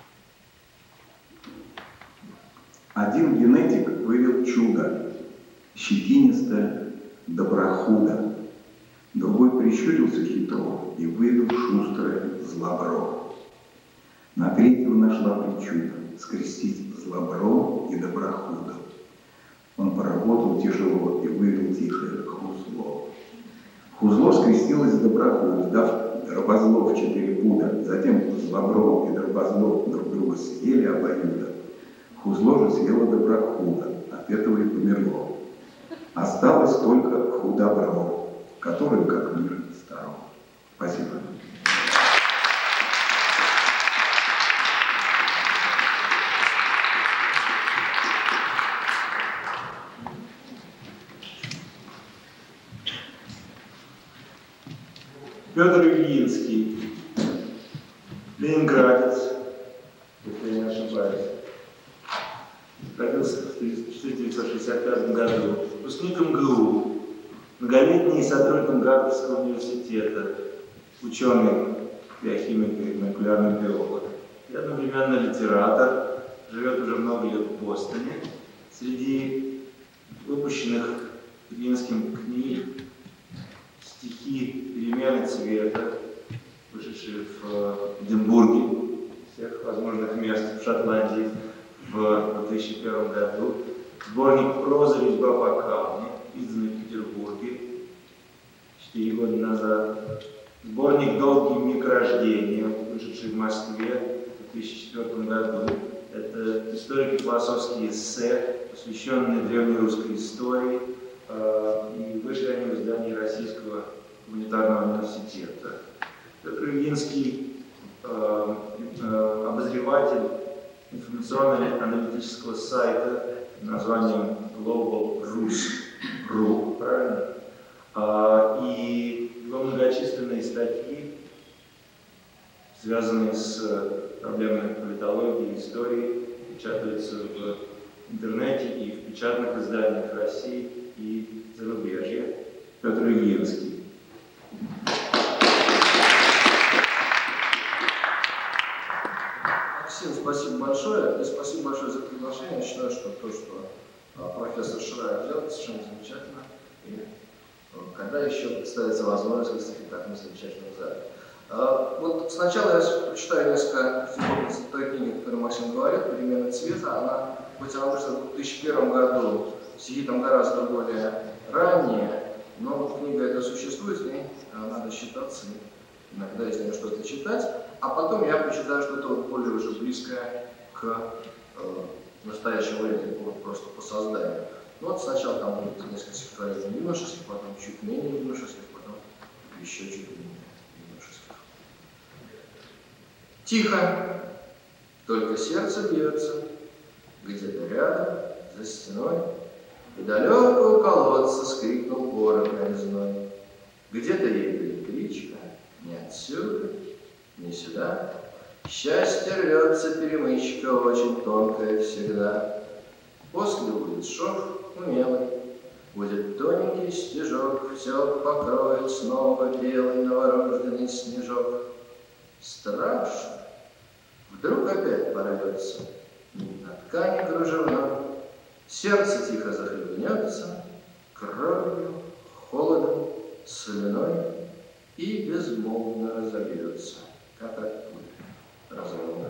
Один генетик вывел чудо. щетинистая, доброхуда. Другой прищурился хитро и выдал шустрое злобро. На третьего нашла причуда скрестить злобро и доброхуда. Он поработал тяжело и выдал тихое хузло. Хузло скрестилось с доброхудой, дав дробозлов 4 пуда. Затем злобро и дробозлов друг друга съели обоюдо. Хузло же съело доброхуда, от этого и померло. Осталось только худобро, который как мир сторон. Спасибо. Петр Ильинский, ленинградец, если я не ошибаюсь. Родился в 1965 году. Выпускник МГУ, многолетний сотрудник Гарвардского университета, ученый, биохимик и молекулярный биолог. И одновременно литератор, живет уже много лет в Бостоне. Среди выпущенных Ильинским книг стихи «Перемены цвета», вышедшие в Эдинбурге, всех возможных мест в Шотландии в 2001 году, сборник прозы «Резьба по камню», изданный в Петербурге 4 года назад, сборник «Долгий миг рождения», вышедший в Москве в 2004 году. Это историко-философские эссе, посвященные древнерусской истории, и вышли они в издании Российского гуманитарного университета. Петр Ильинский обозреватель информационно-аналитического сайта под названием Global.Rus.ru, правильно? И его многочисленные статьи, связанные с проблемами политологии и истории, печатаются в интернете и в печатных изданиях России и зарубежья. Петр Ильинский. Максим, спасибо большое. И спасибо большое за приглашение. Я считаю, что то, что профессор Шрайер делает, совершенно замечательно. И когда еще представится возможность выступить в таком замечательном зале. Вот сначала я прочитаю несколько стихов из той книги, о которой Максим говорит, «Перемены цвета». Она, хоть она вышла в 2001 году, стихи там гораздо более ранние, но вот книга эта существует, с ней надо считаться, иногда из нее что-то читать, а потом я прочитаю что-то более уже близкое к настоящему времени, просто по созданию. Ну, вот сначала там будет несколько стихотворений юношеских, потом чуть менее юношеских, потом еще чуть менее юношеских. Тихо, только сердце бьется, где-то рядом, за стеной, и далеко у колодца скрипнул город резной. Где-то ей перекличка, не отсюда, не сюда. Счастье рвется перемычка, очень тонкая всегда. После будет шов умелый, будет тоненький стежок, все покроет снова белый новорожденный снежок. Страшно, вдруг опять порвется на ткани кружевной. Сердце тихо захлебнется кровью, холодом, слюной и безмолвно разобьется, как от пули разорванной.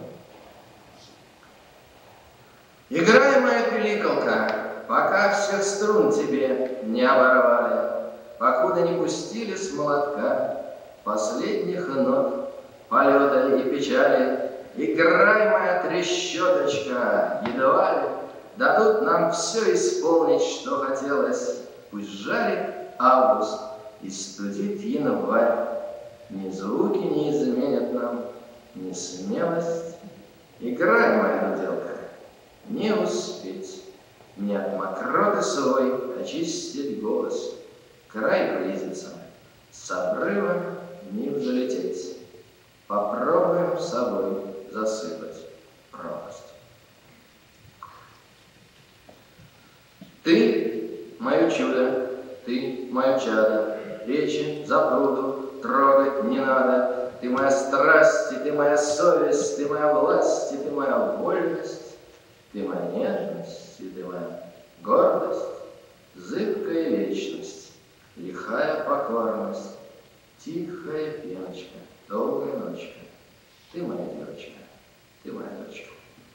Играй, моя пиликалка, пока всех струн тебе не оборвали, покуда не пустили с молотка последних нот полета и печали. Играй, моя трещоточка, едва ли дадут нам все исполнить, что хотелось. Пусть жарит август и студит январь, ни звуки не изменят нам, ни смелость. Играй, моя руделка, не успеть, не от мокроты свой очистить голос. Край близится, с обрыва не взлететь. Попробуем с собой засыпать пропасть. Ты — мое чудо, ты — мое чадо, речи запруду трогать не надо. Ты моя страсть, и ты моя совесть, ты моя власть, и ты моя вольность, ты моя нежность, и ты моя гордость. зыбкая вечность, лихая покорность, тихая пеночка, долгая ночка. Ты моя девочка, ты моя дочка.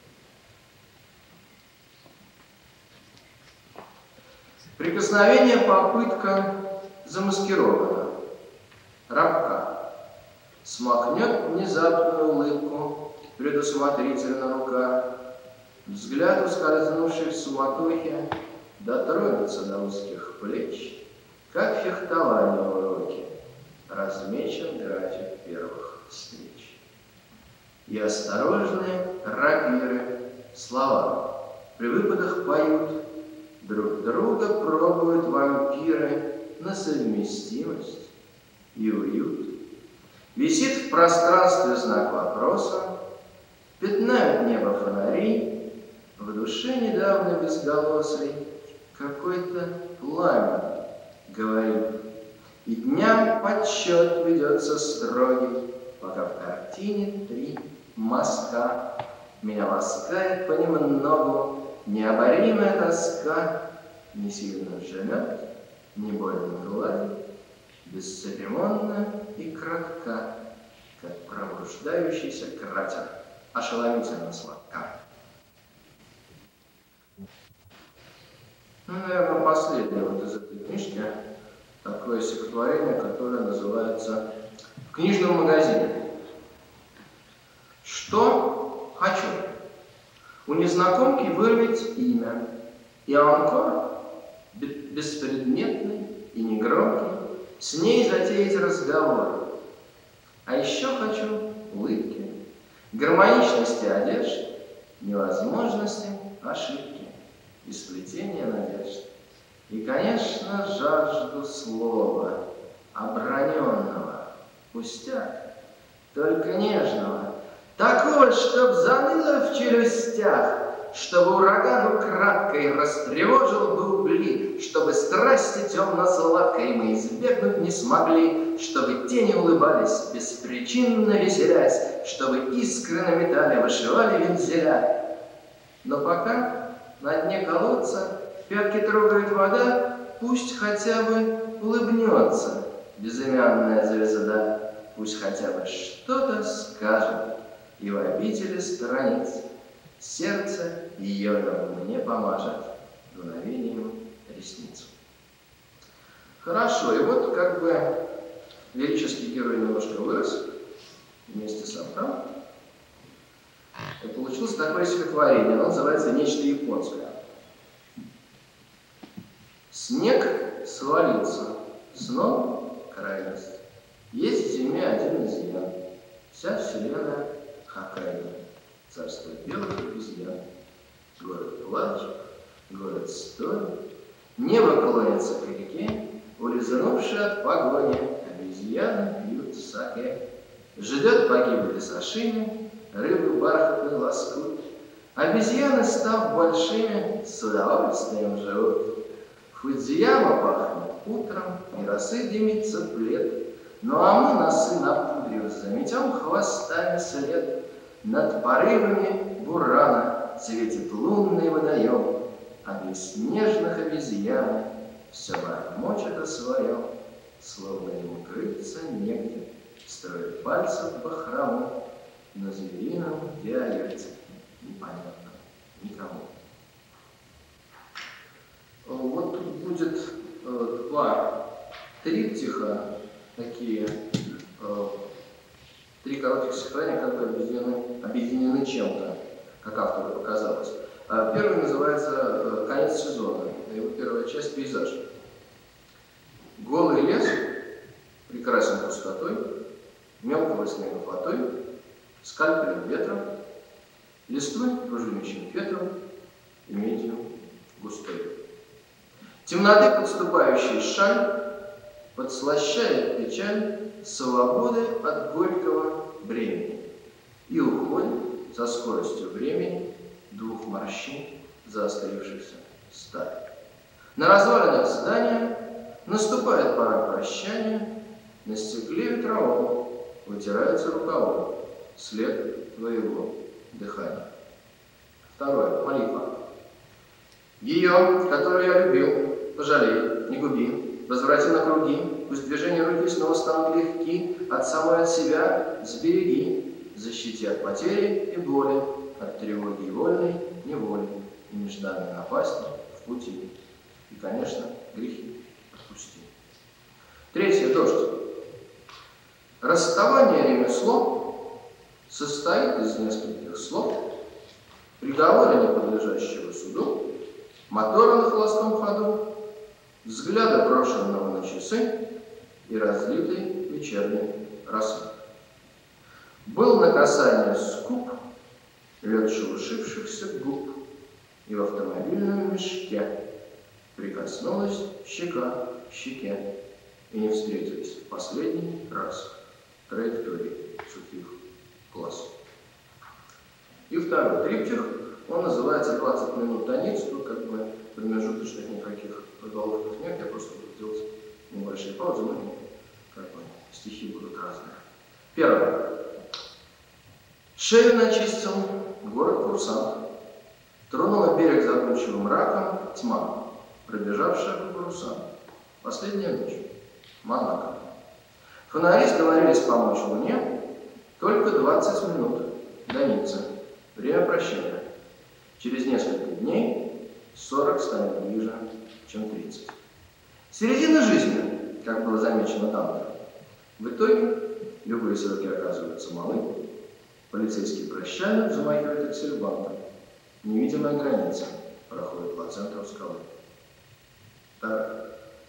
Прикосновение попытка замаскирована, рабка. Смахнет внезапную улыбку, предусмотрительно рука. Взгляд, ускользнувший в суматохе, дотронется до узких плеч, как фехтование в уроке, размечен график первых встреч. И осторожные рапиры слова при выпадах поют, друг друга пробуют вампиры на совместимость и уют. Висит в пространстве знак вопроса, пятнают небо фонари, в душе недавно безголосый какой-то пламя говорит. И дням подсчет ведется строгий, пока в картине 3 мазка. Меня ласкает понемногу необоримая тоска, не сильно жмет, не больно гладит, бесцеремонно и кратка, как пробуждающийся кратер, ошеломительно сладка. Ну, наверное, последнее вот из этой книжки такое стихотворение, которое называется «В книжном магазине». Что хочу? У незнакомки вырвать имя, и анкор, беспредметный и негромкий, с ней затеять разговор. А еще хочу улыбки, гармоничности одежд, невозможности ошибки и сплетения надежд. И, конечно, жажду слова, оброненного, пустяк, только нежного, такого, чтоб заныло в челюстях, чтобы ураган украдкой растревожил бы угли, чтобы страсти темно-сладкой мы избегнуть не смогли, чтобы тени улыбались, беспричинно веселясь, чтобы искры на металле вышивали вензеля. Но пока на дне колодца пятки трогает вода, пусть хотя бы улыбнется безымянная звезда, пусть хотя бы что-то скажет, и в обители страниц сердце йодом мне помажет дуновением ресниц. Хорошо, и вот как бы лирический герой немножко вырос вместе с автором, и получилось такое стихотворение, оно называется «Нечто японское». Снег свалился, сном крайность. Есть в зиме один изъян. Вся вселенная Хоккайдо, царство белых обезьян. Город плачет, город стонет, небо клонится к реке, улизнувшие от погони обезьяны пьют саке. Ждет погибли сашими, рыбы бархатный лоскут. Обезьяны, став большими, с удовольствием живут. Фудзияма пахнет утром, и росы дымится плед. Ну а мы, носы напудрив, заметем хвостами след. Над порывами бурана светит лунный водоем, а без снежных обезьян все бормочет о своем, словно ему укрыться негде, строит пальцев бахрому на зверином диалекте, непонятно никому. Вот тут будет 2 триптиха, такие 3 коротких стихотворения, как бы объединены чем-то, как автору показалось. Первый называется «Конец сезона», его первая часть «Пейзаж». Голый лес прекрасен пустотой, мелкого снега фатой, скальпелем ветра, листвой пружинищим ветром и медью густой. Темноты подступающий шаль подслащает печаль свободы от горького бремени и уходит со скоростью времени 2 морщин заострившихся сталь. На развалинах здания наступает пора прощания, на стекле ветровом вытирается рукавом след твоего дыхания. Второе. Молитва. Ее, которую я любил, пожалей, не губи, возврати на круги, пусть движения руки снова станут легки, от самой от себя сбереги, защити от потери и боли, от тревоги и вольной неволи, и нежданной напасти в пути, и, конечно, грехи отпусти. Третье, дождь. Расставание ремесло состоит из нескольких слов, приговора, не подлежащего суду, мотора на холостом ходу, взгляда, брошенного на часы, и разлитой вечерней росы. Был на касание скуп, лед шелушившихся губ, и в автомобильном мешке прикоснулась щека к щеке, и не встретились в последний раз траектории сухих глаз. И второй триптих, он называется «20 минут до ниц». Тут как бы промежуточных никаких заголовков нет, я просто буду делать небольшие паузы, но как бы стихи будут разные. Первое. Шею начистил город-курсант. Тронула берег задумчивым раком тьма, пробежавшая по парусам. Последняя ночь. Монако. Фонари сговорились помочь Луне. Только 20 минут до Ниццы. Время прощения. Через несколько дней 40 станет ближе, чем 30. Середина жизни, как было замечено Данте. В итоге любые сроки оказываются малы. Полицейский прощальник замахивает аксельбантом. Невидимая граница проходит по центру скалы. Так.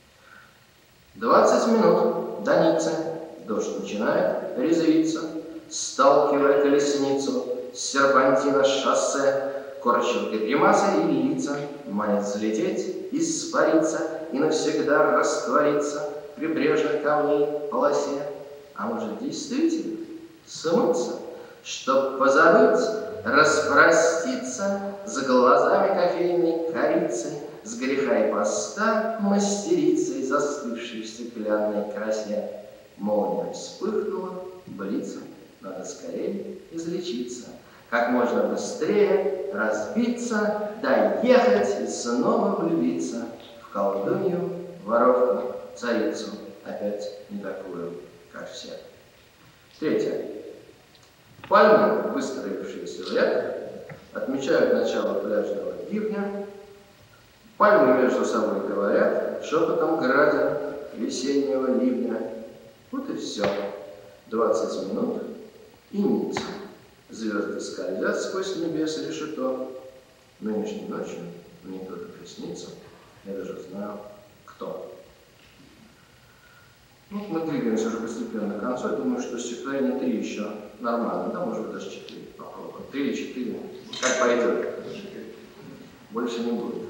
20 минут до Ниццы. Дождь начинает резвиться, сталкивая колесницу с серпантина шоссе, корчит гримасы и лица, манит взлететь, испариться и навсегда раствориться в прибрежных камней полосе. А может действительно смыться, чтоб позабыть, распроститься с глазами кофейной корицы, с греха и поста мастерицей, застывшей в стеклянной красе. Молния вспыхнула, блица, надо скорее излечиться, как можно быстрее разбиться, доехать и снова влюбиться в колдунью, воровку, царицу, опять не такую, как все. Третье. Пальмы, выстроившиеся в ряд, отмечают начало пляжного ливня. Пальмы между собой говорят, шепотом градя весеннего ливня. Вот и все. 20 минут и Ницца. Звезды скользят сквозь небес решето. Нынешней ночью мне кто-то приснится. Я даже знаю, кто. Ну, мы двигаемся уже постепенно к концу. Я думаю, что стихотворение 3 еще нормально. Да, может быть, даже 4 попробуем. 3 или 4. Как пойдет. Больше не будет.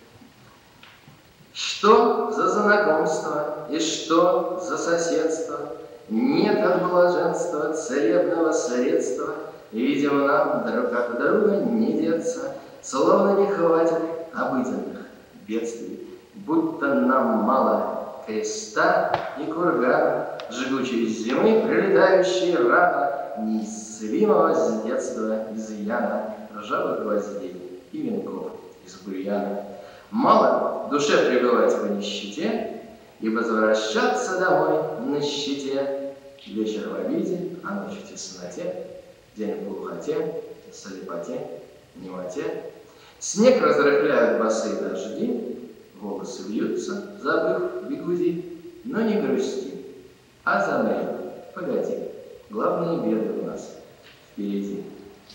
Что за знакомство и что за соседство? Нет от блаженства целебного средства, и, видимо, нам друг от друга не деться, словно не хватит обыденных бедствий, будто нам мало креста и кургана, жгучей зимы, прилетающей рано, неисцелимого с детства изъяна, ржавых гвоздей и венков из бурьяна. Мало душе пребывать по нищете и возвращаться домой на щите. Вечер в обиде, а ночь в тесноте, день в глухоте, слепоте, немоте. Снег разрыхляют босые дожди, волосы вьются, забыв бигуди. Но не грусти, а замри, погоди, главные беды у нас впереди.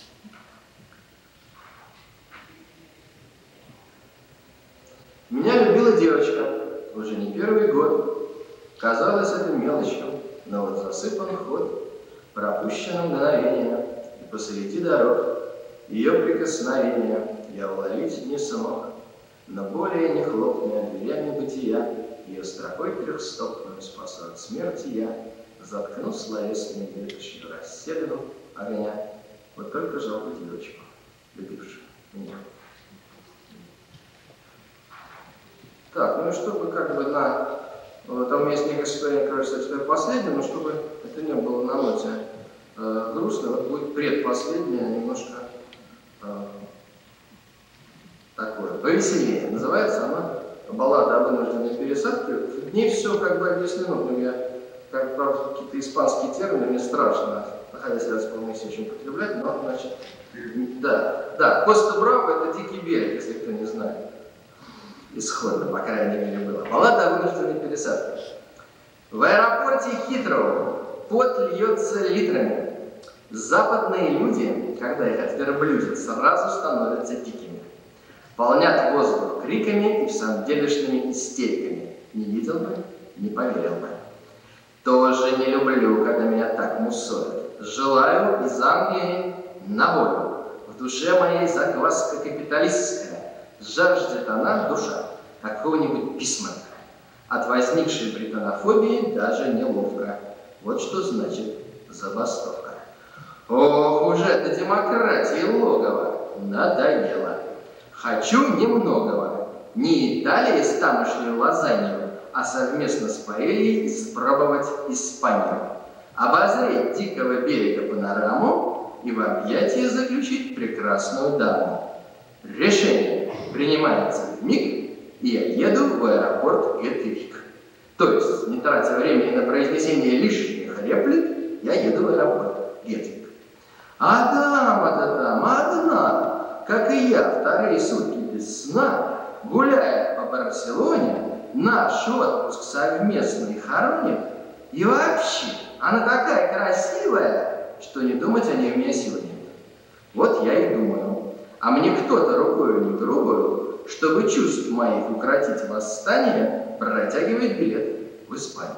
Меня любила девочка, уже не первый год. Казалось, это мелочью, но вот засыпан ход, пропущено мгновение, и посреди дорог ее прикосновения я уловить не смог, но более не хлопная дверями бытия, ее строкой трехстопную спасу от смерти я, заткну словесной ветошью расседину огня. Вот только жалко девочку, любившую меня. Так, ну и чтобы как бы на... Там есть некое состояние, кажется, что это последнее, но чтобы это не было на ноте грустно, вот будет предпоследнее, немножко такое, повеселее. Называется оно баллада о вынужденной пересадке, в ней все как бы объяснено. Ну, я, как правда, какие-то испанские термины, мне страшно, находясь рядом с Помыси, очень употреблять, но, значит, да, Коста Браво — это дикий берег, если кто не знает. Исходно, по крайней мере, было. Баллада о вынужденной пересадке. В аэропорте Хитроу пот льется литрами. Западные люди, когда их отверблюдят, сразу становятся дикими. Полнят воздух криками и самоделишными истериками. Не видел бы, не поверил бы. Тоже не люблю, когда меня так мусорят. Желаю из Англии на волю. В душе моей загвоздка капиталистская. Жаждет она, душа, какого-нибудь Бисмарка. От возникшей британофобии даже неловко. Вот что значит забастовка. Ох, уже до демократии логово. Надоело. Хочу немногого. Не Италии с тамошней лазанью, а совместно с паэльей испробовать Испанию. Обозреть дикого берега панораму и в объятия заключить прекрасную даму. Решение принимается вмиг, и я еду в аэропорт Гетвик. То есть, не тратя времени на произнесение лишних реплик, я еду в аэропорт Гетвик. А дама-то там одна, как и я, вторые сутки без сна, гуляет по Барселоне, наш отпуск совместный хоронит, и вообще, она такая красивая, что не думать о ней у меня сил нет. Вот я и думаю. А мне кто-то рукою не грубую, чтобы чувств моих укротить восстание, протягивает билет в Испанию.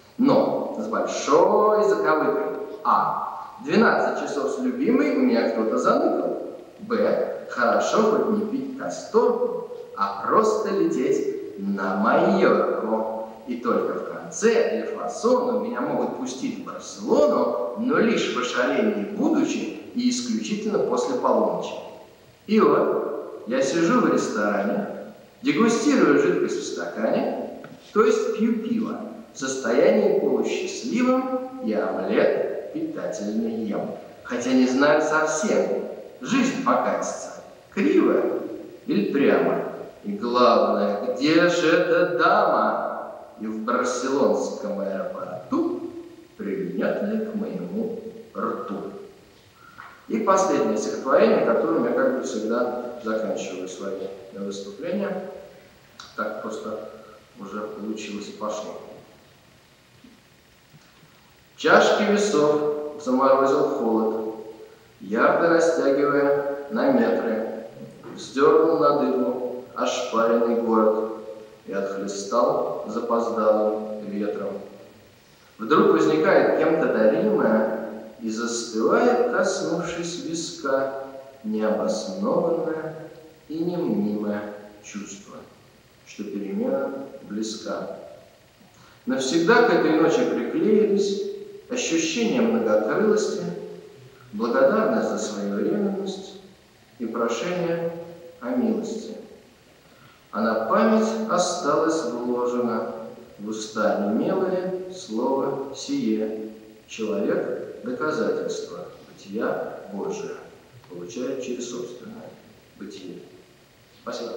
Но с большой заковыкой. А. 12 часов с любимой у меня кто-то заныкал. Б. Хорошо хоть не пить касторку, а просто лететь на Майорку. И только в конце, для фасона, меня могут пустить в Барселону, но лишь в ошалении будучи и исключительно после полуночи. И вот, я сижу в ресторане, дегустирую жидкость в стакане, то есть пью пиво, в состоянии полусчастливом и омлет питательно ем. Хотя не знаю совсем, жизнь покатится, криво или прямо. И главное, где же эта дама? И в барселонском аэропорту прильнет ли к моему рту? И последнее стихотворение, которым я, как бы всегда, заканчиваю свои выступления. Так просто уже получилось и пошло. Чашки весов заморозил холод, ярко растягивая на метры, вздернул на дыбу ошпаренный город и отхлестал запоздалым ветром. Вдруг возникает кем-то даримое и застывает, коснувшись виска, необоснованное и немнимое чувство, что перемена близка. Навсегда к этой ночи приклеились ощущение многокрылости, благодарность за свою временность и прошение о милости. А на память осталось вложено в уста немелое слово сие. Человек — доказательство бытия Божия получает через собственное бытие. Спасибо.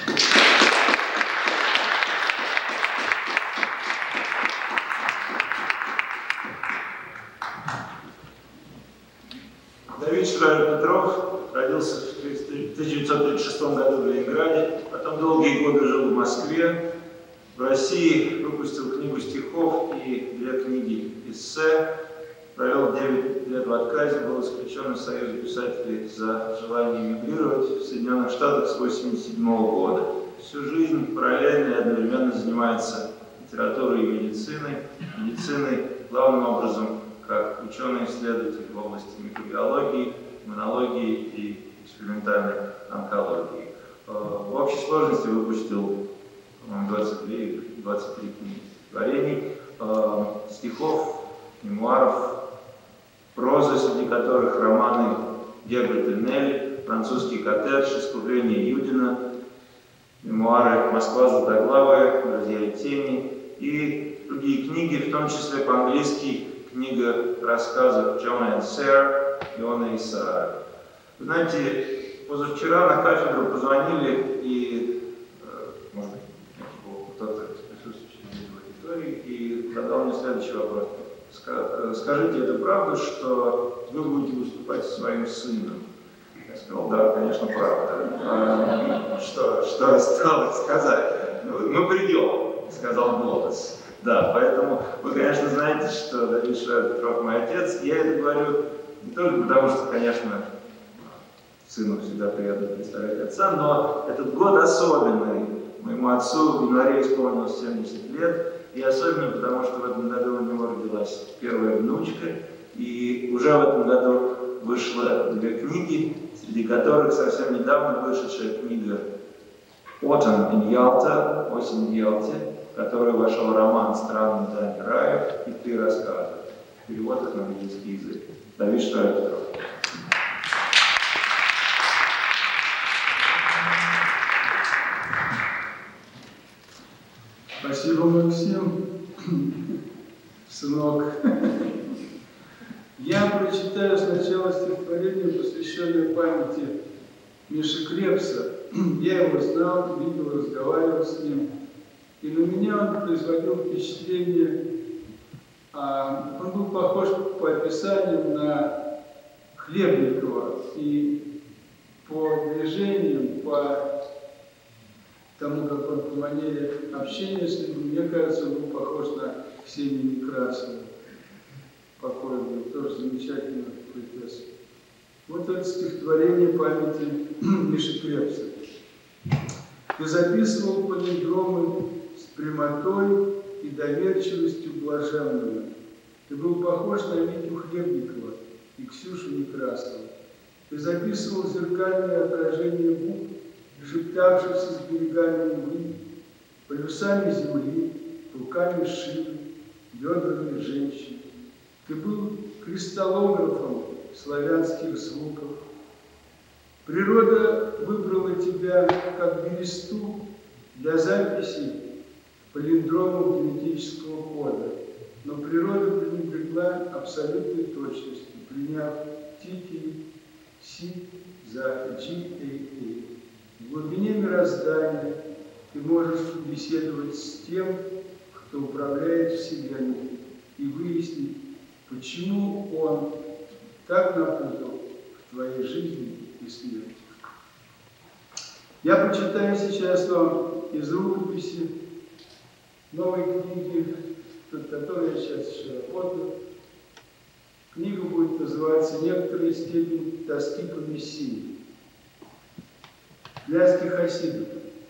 Давид Шрайер Петров родился в 1936 году в Ленинграде, потом долгие годы жил в Москве. В России выпустил книгу стихов и 2 книги эссе. Провел 9 лет в отказе, был исключен из Союза писателей за желание эмигрировать в Соединенных Штатах с 1987 года. Всю жизнь параллельно и одновременно занимается литературой и медициной главным образом как ученый-исследователь в области микробиологии, иммунологии и экспериментальной онкологии. В общей сложности выпустил, по-моему, 22 или 23 книги творений, стихов, мемуаров, прозы, среди которых романы Герберт и Нелли, «Французский коттедж», «Искупление Юдина», мемуары «Москва златоглавая», «Друзья и тени» и другие книги, в том числе по-английски книга рассказов Джона и Сэр, Иона и Сара. Вы знаете, позавчера на кафедру позвонили и, может быть, следующий вопрос. Скажите, это правда, что вы будете выступать со своим сыном? Я сказал, да, конечно, правда. Что осталось сказать? Мы придем, сказал голос. Да, поэтому вы, конечно, знаете, что Давид Шрайер Петров мой отец. Я это говорю не только потому, что, конечно, сыну всегда приятно представлять отца, но этот год особенный. Моему отцу в январе исполнилось 70 лет, и особенно потому, что в этом году у него родилась первая внучка, и уже в этом году вышло 2 книги, среди которых совсем недавно вышедшая книга «Autumn in Yalta», «Осень в Ялте», в которой вошел роман «Странный Дань Раев» и 3 рассказа. Перевод их на английский язык. Давид Шрайер Петров. Спасибо, Максим, сынок. Я прочитаю сначала стихотворение, посвященное памяти Миши Крепса. Я его знал, видел, разговаривал с ним. И на меня он производил впечатление, он был похож по описанию на Хлебникова. И по движениям, по тому, как он по манере общения с ним, мне кажется, он был похож на Ксению Некрасову, покойную, тоже замечательный поэтесса. Вот это стихотворение памяти Миши Крепса. Ты записывал палиндромы с прямотой и доверчивостью блаженную. Ты был похож на Витю Хлебникова и Ксюшу Некрасову. Ты записывал зеркальное отражение букв, шептавшихся с берегами Невы, полюсами земли, руками шины, бедрами женщин. Ты был кристаллографом славянских звуков. Природа выбрала тебя как бересту для записи палиндромов генетического кода, но природа пренебрегла абсолютной точностью, приняв TTC за GAA. В глубине мироздания ты можешь беседовать с тем, кто управляет Вселенной, и выяснить, почему он так напутал в твоей жизни и смерти. Я прочитаю сейчас вам из рукописи новой книги, над которой я сейчас еще работаю. Книга будет называться «Некоторая степень тоски по Мессии». Пляски хасидов.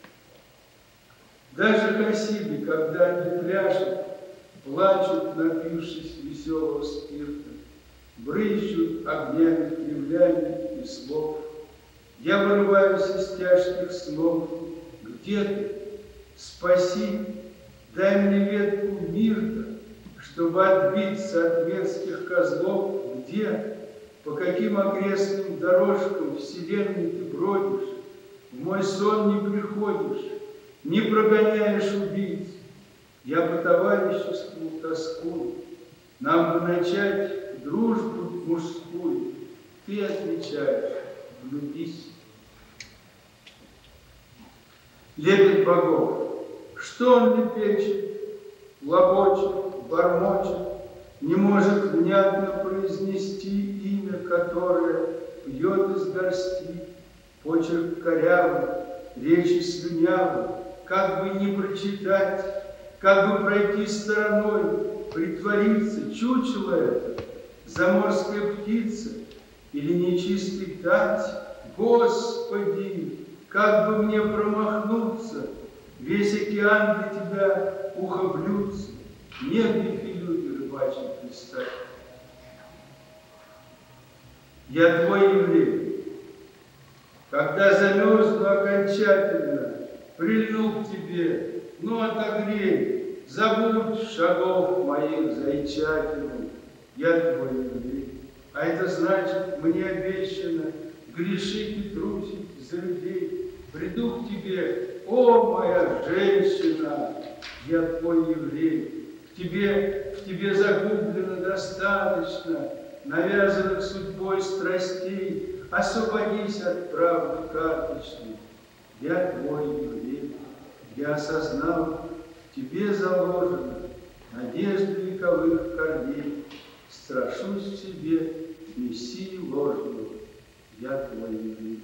Даже хасиды, когда они пляшут, плачут, напившись веселого спирта, брызжут огнями, кривлями и слов. Я вырываюсь из тяжких снов. Где ты? Спаси, дай мне ветку мирта, чтобы отбиться от мерзких козлов. Где? По каким окрестным дорожкам вселенной ты бродишь? В мой сон не приходишь, не прогоняешь убийц. Я по товариществу тоскую. Нам бы начать дружбу мужскую. Ты отвечаешь, влюбись. Лепет богов. Что он лепечет? Лопочет, бормочет, не может внятно произнести имя, которое пьет из горсти. Почерк корявый, речи слюнявы, как бы не прочитать, как бы пройти стороной, притвориться, чучело это, заморская птица или нечистый тать. Господи, как бы мне промахнуться, весь океан для тебя ухоблются, негде филюги рыбачьи пристать. Я твой еврей. Когда замерзну окончательно, прильну к тебе, ну отогрей, забудь шагов моих зайчатину. Я твой еврей. А это значит, мне обещано грешить и трусить за людей. Приду к тебе, о, моя женщина, я твой еврей. В тебе загублено достаточно навязанных судьбой страстей. Освободись от правды карточной. Я твой еврей. Я осознал, в тебе заложено надежду и вековых корней, страшусь в себе мессии ложного, я твой еврей.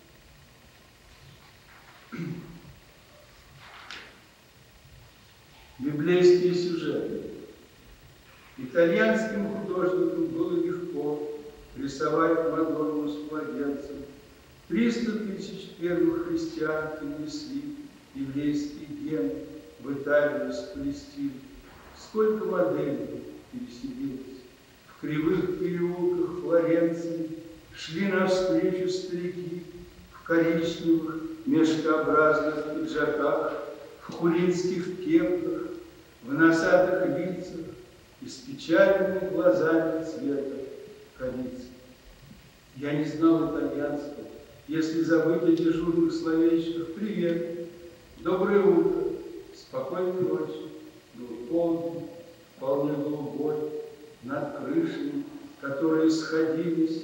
Библейские сюжеты. Итальянским художникам было легко рисовать Мадонну с младенцем. 300 тысяч первых христиан принесли еврейский ген в Италию из Палестины. Сколько моделей переселилось. В кривых переулках Флоренции шли навстречу старики в коричневых мешкообразных пиджаках, в хуринских кепках, в носатых лицах и с печальными глазами цвета корицы. Я не знал итальянского, если забыть о дежурных словечках. Привет, доброе утро, спокойной ночи. Был полдень, вполне голубой, над крышами, которые сходились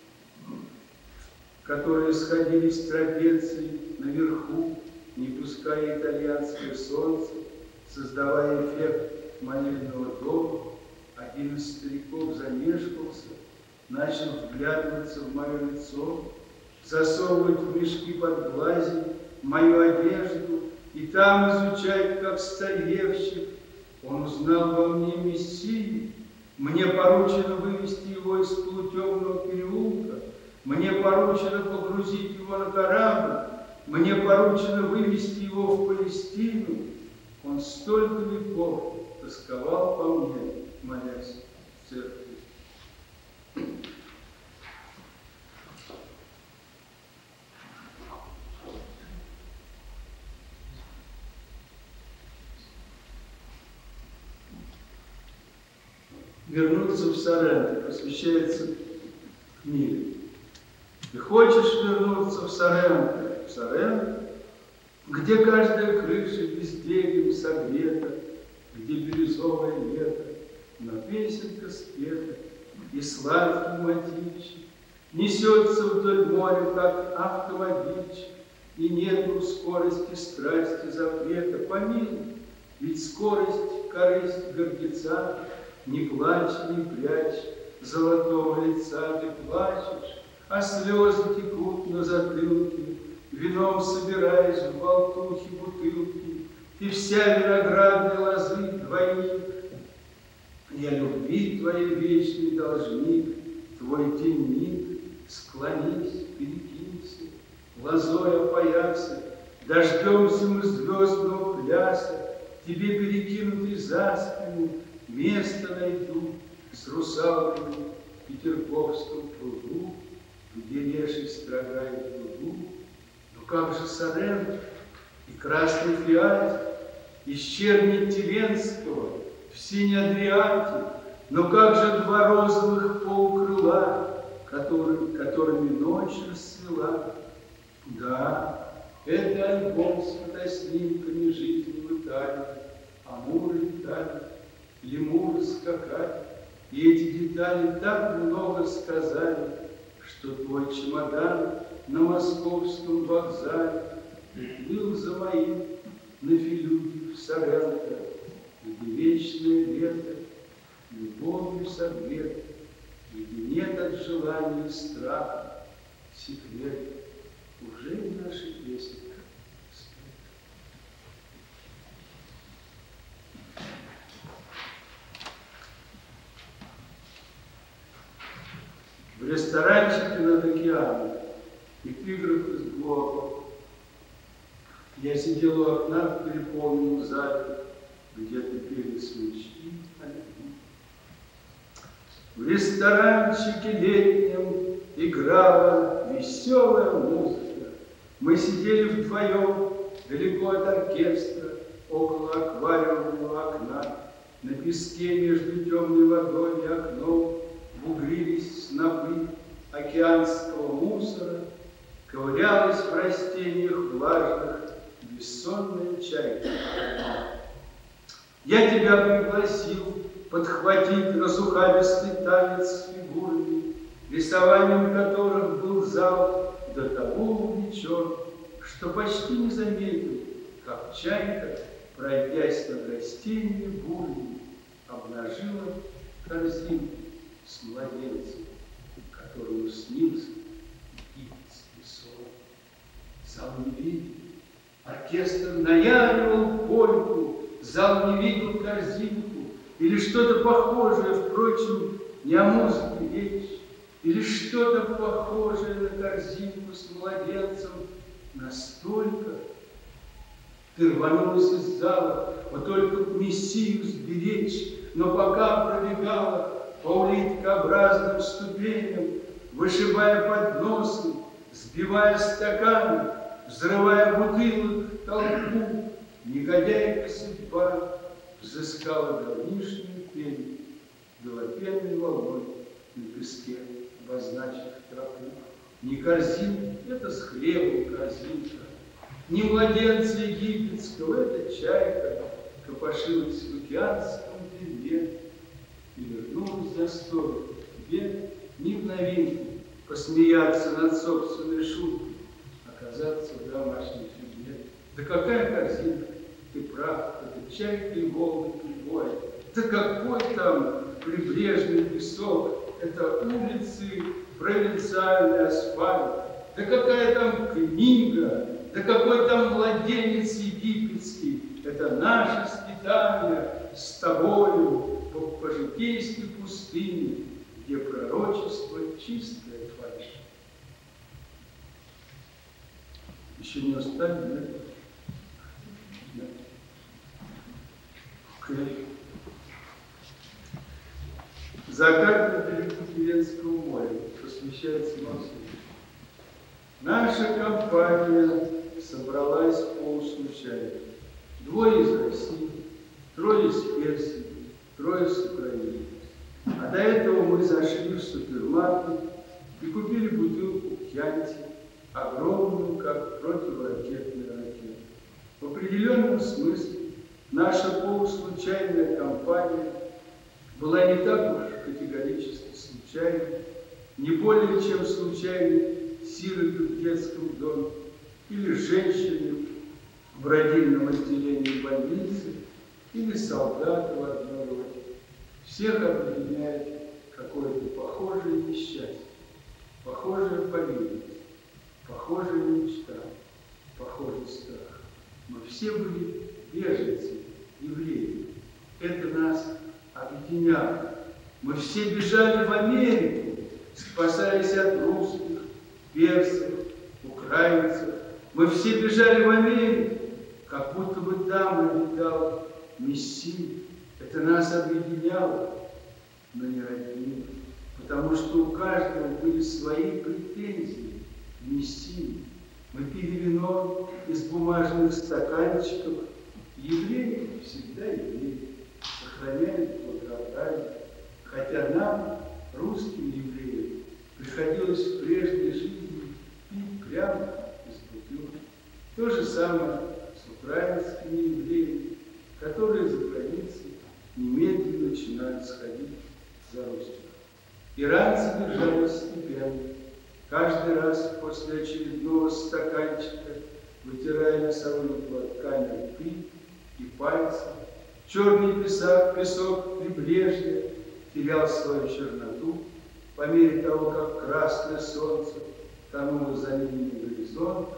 трапецией наверху, не пуская итальянское солнце, создавая эффект молельного дома. Один из стариков замешкался, начал вглядываться в мое лицо, засовывать в мешки под глази мою одежду и там изучать, как старьевщик. Он узнал во мне Мессию. Мне поручено вывести его из полутемного переулка, мне поручено погрузить его на корабль, мне поручено вывести его в Палестину. Он столько веков тосковал по мне, молясь в церкви. Вернуться в Соренто посвящается книге. Ты хочешь вернуться в Соренто, где каждая крыша бездельем согрета, где бирюзовое лето, но песенка спета и сладкий мотивчик несется вдоль моря, как автомобильчик, и нету скорости, страсти, запрета. Помилуй, ведь скорость, корысть гордеца. Не плачь, не прячь золотого лица, ты плачешь, а слезы текут на затылке, вином собираешь в болтухе бутылки, ты вся виноградной лозы двойник. Я любви твоей вечный должник, твой денник, склонись, перекинься, лозой опояся, дождемся мы звездного пляса, тебе перекинутый за спину место найду с русалками в Петерговском пруду, где леший строгает дуду. Но как же Соренто и красный Фиат из черни Тивенского в синей Адриате, но как же два розовых полукрыла, которыми ночь расцвела? Да, это альбом с фотоснимками жизни в Италии, Амур летали, лемуры скакали, и эти детали так много сказали, что твой чемодан на московском вокзале плыл за моим на филюге в Соренто, где вечное лето любовью согрето, где нет от желания и страха секрета. Уже и наша песенка спета. В ресторанчике над океаном и пригород из блоков я сидел у окна в переполненном зале, где-то пели смычки о любви. В ресторанчике летнем играла веселая музыка. Мы сидели вдвоем далеко от оркестра, около аквариумного окна. На песке между темной водой и окном бугрились снопы океанского мусора, ковырялась в растениях влажных бессонная чайка. Я тебя пригласил подхватить разухабистый танец с фигурами, рисованием которых был зал до того увлечен, что почти не заметил, как чайка, пройдясь над растениями бурными, обнажила корзину с младенцем, которому снился египетский сон. Зал не видел, оркестр наяривал польку, зал не видел корзинку или что-то похожее, впрочем, не о музыке речь, или что-то похожее на корзинку с младенцем. Настолько ты рванулась из зала, вот только Мессию сберечь, но пока пробегала по улиткообразным ступеням, вышибая подносы, сбивая стаканы, взрывая бутылок толпу, негодяйка судьба взыскала давнишнюю пень белопенной волной на песке, обозначив тропу. Не корзинка, это с хлебом корзинка, не младенца египетского, это чайка копошилась в океанском дне и вернулась за стол к тебе не в новинку посмеяться над собственной шуткой, оказаться в домашней фигне. Да какая корзинка, ты прав, это чайка и волны прибой. Да какой там прибрежный песок, это улицы, провинциальный асфальт. Да какая там книга, да какой там младенец египетский. Это наше скитание с тобою по житейской пустыне, где пророчество чистая фальшь. Еще не устали, нет? Нет. Окей. Закат на берегу Киренского моря посвящается Максиму. Наша компания собралась полуслучайно. 2 из России, 3 из Персии, 3 из Украины. А до этого мы зашли в супермаркет и купили бутылку Кьянти, огромную, как противоракетная ракета. В определенном смысле наша полуслучайная компания была не так уж категорически случайной, не более чем случайной сироты в детском доме или женщины в родильном отделении больницы или солдаты в одной роте. Всех объединяет какое-то похожее несчастье, похожая повинность, похожая мечта, похожий страх. Мы все были беженцы, евреи. Это нас объединяло. Мы все бежали в Америку, спасаясь от русских, персов, украинцев. Мы все бежали в Америку, как будто бы там обитал Мессия. Это нас объединяло, но не роднило, потому что у каждого были свои претензии к Мессии. Мы пили вино из бумажных стаканчиков. Евреи всегда евреи, сохраняли благообразие, хотя нам, русским евреям, приходилось в прежней жизни пить прямо из бутылки. То же самое с украинскими евреями, которые за границей немедленно начинают сходить за русских. Иранцы держались степенно, каждый раз после очередного стаканчика, вытирая носовыми платками рты и пальцы. Черный песок прибрежья терял свою черноту по мере того, как красное солнце тонуло за линией горизонта.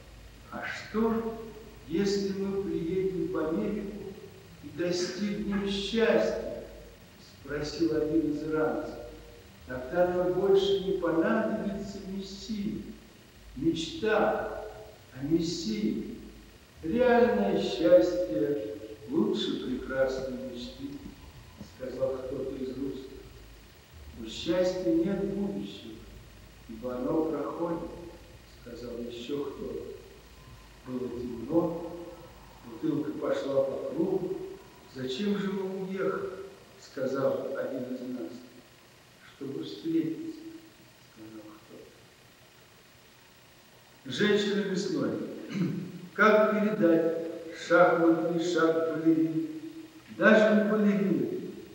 А что, если мы приедем в Америку и достигнем счастья? Спросил один из иранцев. Тогда нам больше не понадобится Мессия. Мечта о Мессии. Реальное счастье лучше прекрасной мечты, сказал кто-то из русских. У счастья нет будущего, ибо оно проходит, сказал еще кто-то. Было темно, бутылка пошла по кругу. Зачем же мы уехали, сказал один из нас. Чтобы встретиться, сказал кто-то. Женщина весной. Как передать шахматный шаг балерины? Даже не балерины.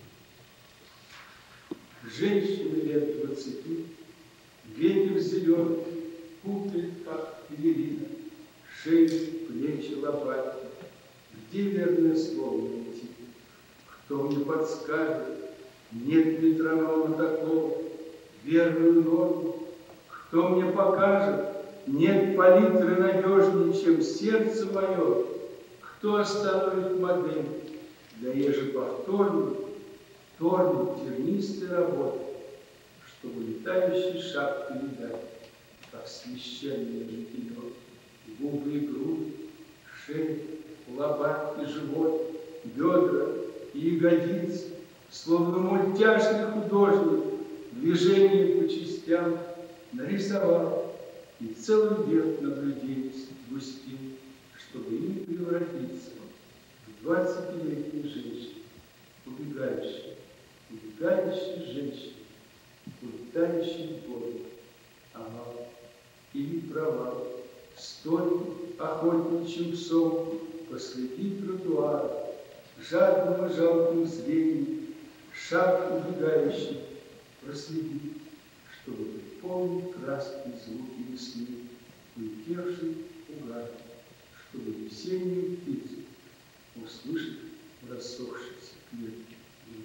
Женщина лет 20, ветер зеленый, купит, как пелерина, шею, плечи, лопатки. Где верное слово найти? Кто мне подскажет, нет метронома такого, верную норму? Кто мне покажет, нет палитры надежнее, чем сердце мое? Кто остановит модель для ежеповторной, вторной, тернистой работы, чтобы летающий шаг передать, как священный житиё, губы и грудь, шею, лопатки, живот, бедра и ягодицы, словно мультяшный художник, движение по частям нарисовал и целый век наблюдений сгустил, чтобы им превратиться в 20-летней женщине, убегающей женщине, улетающей в воду, овал или провал, столь охотничьим псом посреди тротуара, жадным и жалким зрением, шаг убегающий проследить, чтобы помнить краски звуки весны, улетевший угар, чтобы весеннюю птицу услышать в рассохшейся клетке.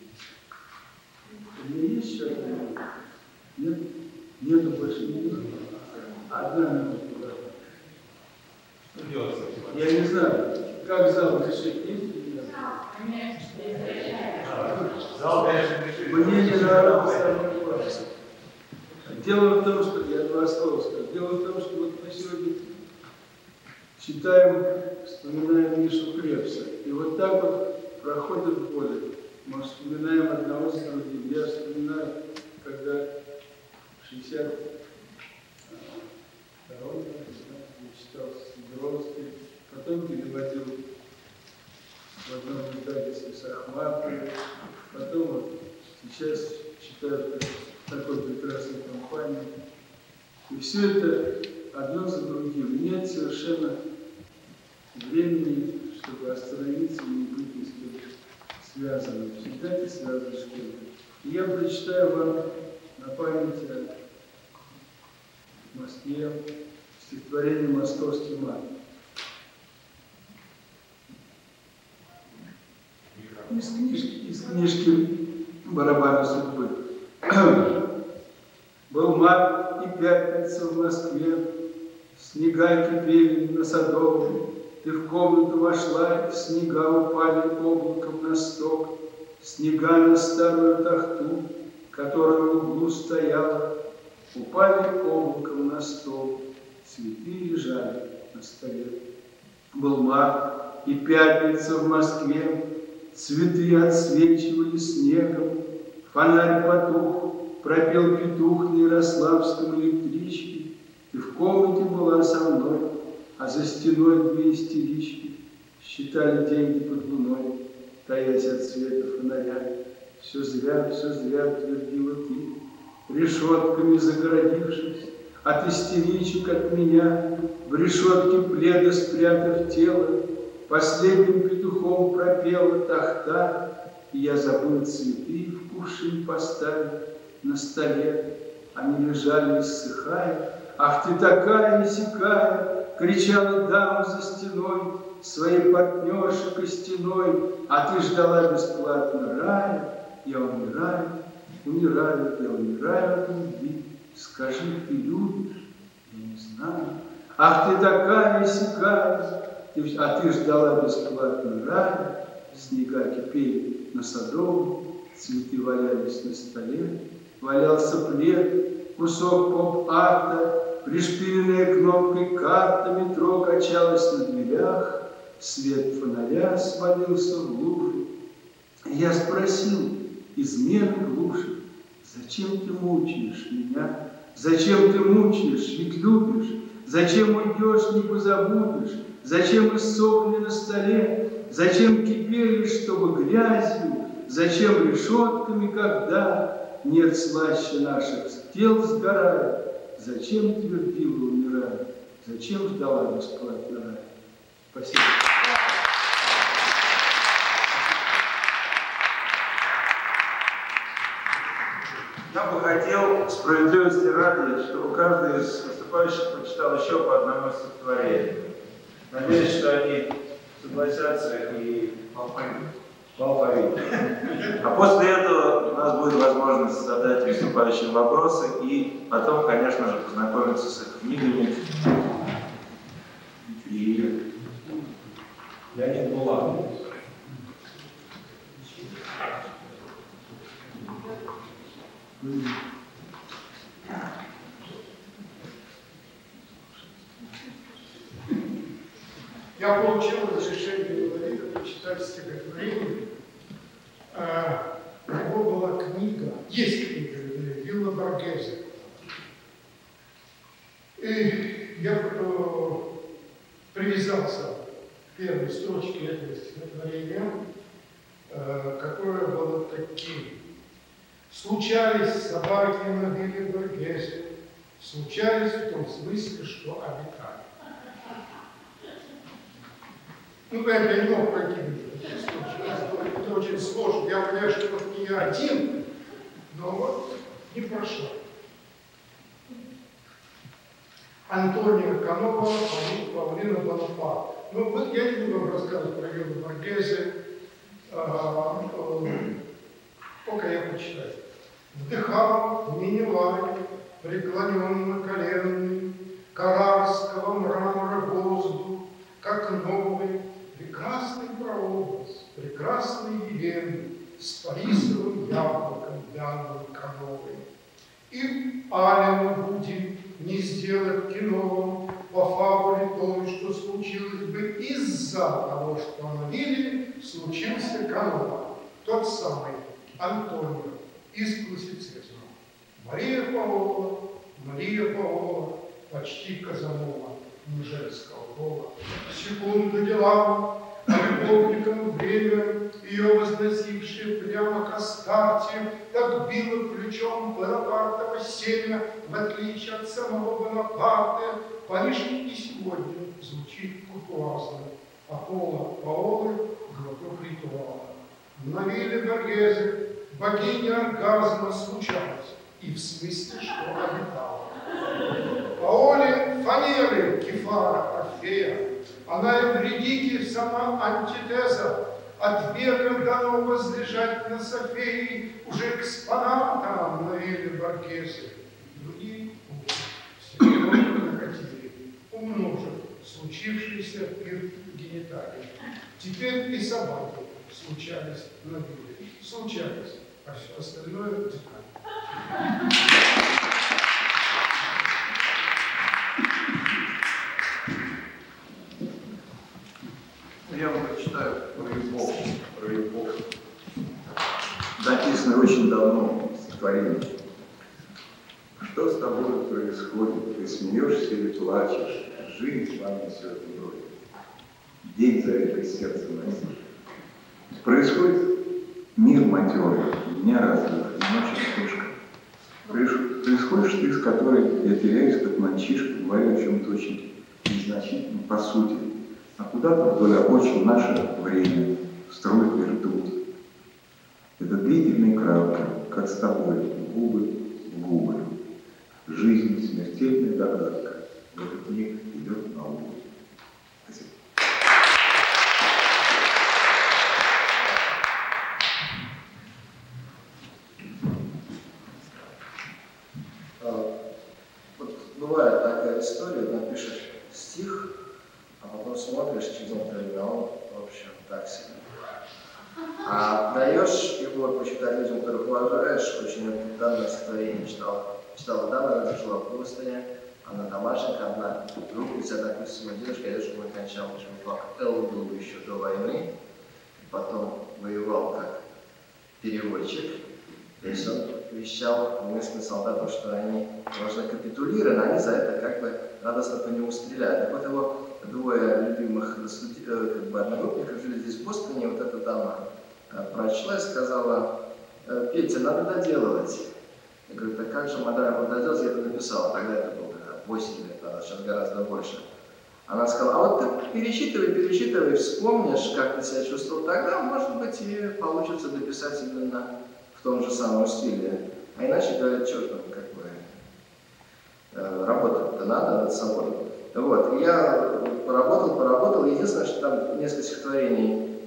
У меня есть еще одна минута? Нет? Нету больше минуты? Одна минута. Я не знаю, как зал решить, есть или нет? Мне не нравится. Дело в том, что, я два слова скажу, дело в том, что вот мы сегодня читаем, вспоминаем Мишу Крепса, и вот так вот проходит годы. Мы вспоминаем одного с другим. Я вспоминаю, когда в 62-м читал Сидоровский, потом переводил в одном издательстве с Ахматовой, потом вот сейчас читаю такой прекрасной компании. И все это одно за другим. Нет совершенно времени, чтобы остановиться и не быть ни с кем связанным. Всегда ты связан с кем-то. И я прочитаю вам на память о Москве стихотворение «Московский май». Из книжки «Барабаны судьбы». Был май и пятница в Москве, снега кипели на Садовой. Ты в комнату вошла, снега упали облаком на стол, снега на старую тахту, которая в углу стояла, упали облаком на стол, цветы лежали на столе. Был март и пятница в Москве, цветы отсвечивали снегом, фонарь потух, пропел петух на Ярославском электричке. Ты в комнате была со мной, а за стеной две истерички считали деньги под луной, таясь от света фонаря. Все зря, твердила ты, решетками загородившись от истеричек от меня, в решетке пледа спрятав тело, последним петухом пропела тахта, и я забыл цветы в кувшин поставить на столе. Они лежали, иссыхая. Ах, ты такая и сякая, кричала дама за стеной своей партнерши костяной, а ты ждала бесплатно рая. Я умираю, я умираю от любви. Скажи, ты любишь? Я не знаю. Ах, ты такая и сякая, а ты ждала бесплатно рая. Снега кипели на Садовой, цветы валялись на столе, валялся плед, кусок поп-арта, пришпиленная кнопкой карта, метро качалась на дверях, свет фонаря свалился в лужу. Я спросил, измены глуши, зачем ты мучаешь меня? Зачем ты мучаешь, ведь любишь? Зачем уйдешь, не позабудешь? Зачем иссохли на столе? Зачем кипели, чтобы грязью? Зачем решетками, когда нет слаще наших тел сгорает? Зачем твердила, умирая? Зачем ждала бесплатно рая? Спасибо. Я бы хотел, справедливости ради, чтобы каждый из выступающих прочитал еще по одному стихотворению. Надеюсь, что они согласятся и по алфавиту. А после этого у нас будет возможность задать выступающим вопросы и потом, конечно же, познакомиться с их книгами. И Леонид Булатов. Я получил разрешение инвалида прочитать стихотворение. У него была книга, есть книга, Вилла Боргезе. И я привязался к первой строчке этого стихотворения, которое было таким. Случались собаки на Вилле Боргезе, случались в том смысле, что обитали. Ну, я не мог пройти это очень сложно. Я понимаю, что вот не я один, но вот не прошло. Антонио Канова, Паулина Бонапарт. Ну, я не буду вам рассказывать про Виллу Боргезе. Пока я почитаю. Вдыхал в минивале, преклоненно коленный, карарского мрамора воздух, как новый, прекрасный прообраз, прекрасный Елены, с парисовым яблоком вялой кровой. И Алена будем не сделать кино по фабуле той, что случилось бы из-за того, что на Вилле случился Канова, тот самый Антонио из классицизма. Мария Паола, почти Казанова, не женского пола. Секунду дела, а любовникам время, ее возносившее прямо к Астарте, так било ключом Бонапартова семя, в отличие от самого Бонапарта. Париж и сегодня звучит куртуазно, а Паолы глоток ритуала. На Вилле Боргезе богиня оргазма случалась, и в смысле, что обитала. Паоле фанеры Кефара Орфея, она Эвридике сама антитеза, от века дано возлежать на Софии уже экспонатом на Вилле Боргезе. Другие серьезно накатили, умножив случившийся пир гениталий. Теперь и собаки случались на Вилле. Случались, а все остальное деталь. Я вам прочитаю про любовь. Написано очень давно стихотворение. Что с тобой происходит? Ты смеешься или плачешь? Жизнь вам несет брови. День за это сердце носишь. Происходит мир матерый, дня разлив, ночи вспышка. Происходишь ты, с которой я теряюсь, как мальчишка, говорю о чем-то очень незначительном по сути. А куда-то вдоль обочин наше время строит вертут. Это длительная кратко, как с тобой, губы в губы. Жизнь смертельная догадка. Этот миг идет на убыль. Спасибо. Вот бывает такая история, напишешь стих, а потом смотришь через некоторое время, он, в общем, так себе. А даешь его почитать людям, которых уважаешь, очень данное стихотворение читала дама, жила в Бостone, она домашняя, одна группница, допустим, девушка мой кончал журфак ЛГУ еще до войны, потом воевал как переводчик. То есть он вещал мысли солдатам, что они должны капитулировать, но они за это как бы радостно по нему стреляют. Так вот его двое любимых одногруппников жили здесь в Бостоне, вот эта дама прочла и сказала: Петя, надо доделывать. Я говорю, так как же, мадам, вот доделать? Я это написала, тогда это было 8 лет назад, сейчас гораздо больше. Она сказала, а вот ты перечитывай, вспомнишь, как ты себя чувствовал тогда, может быть, и получится дописать именно в том же самом стиле. А иначе говорят, что там, как бы, работать-то надо над собой. Вот, я поработал. Единственное, что там несколько стихотворений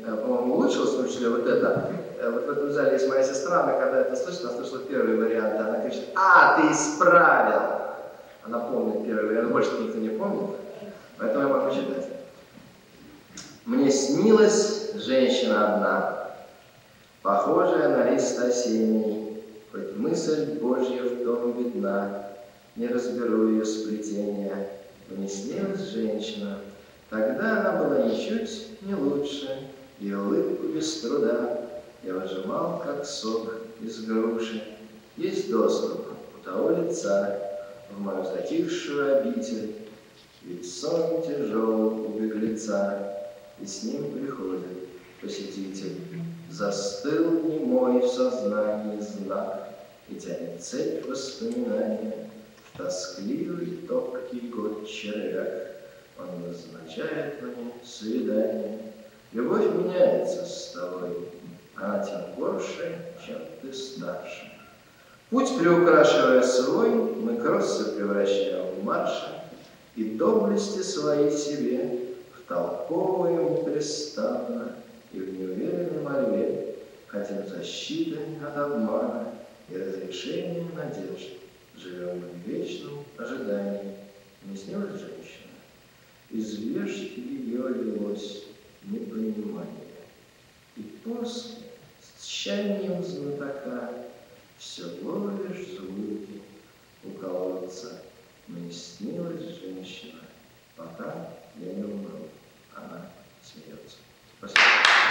по-моему, улучшилось, в том числе вот это. Вот в этом зале есть моя сестра, она когда это слышит, она слышала первый вариант, она кричит: «А, ты исправил!» Она помнит первый вариант, больше никто не помнит, поэтому я могу читать. Мне снилась женщина одна, похожая на лист осенний, хоть мысль Божья в том видна, не разберу ее сплетения. Мне снилась женщина, тогда она была ничуть не лучше, и улыбку без труда я выжимал, как сок из груши. Есть доступ у того лица в мою затихшую обитель, ведь сон тяжел у беглеца, и с ним приходит посетитель. Застыл немой в сознании знак, и тянет цепь воспоминаний в тоскливый топкий год червяк. Он назначает мне свидание. Любовь меняется с тобой, она тем горше, чем ты старше. Путь приукрашивая свой, мы кроссы превращаем в марши, и доблести свои себе втолковываем непрестанно, и в неуверенной мольбе хотим защиты от обмана и разрешения надежд. Живем в вечном ожидании. Не снилась женщина, из вешки ее лилось непонимание, и после с тщанием знатока все ловишь звуки у колодца. Мне снилась женщина, пока я не умру. Она смеется. Спасибо.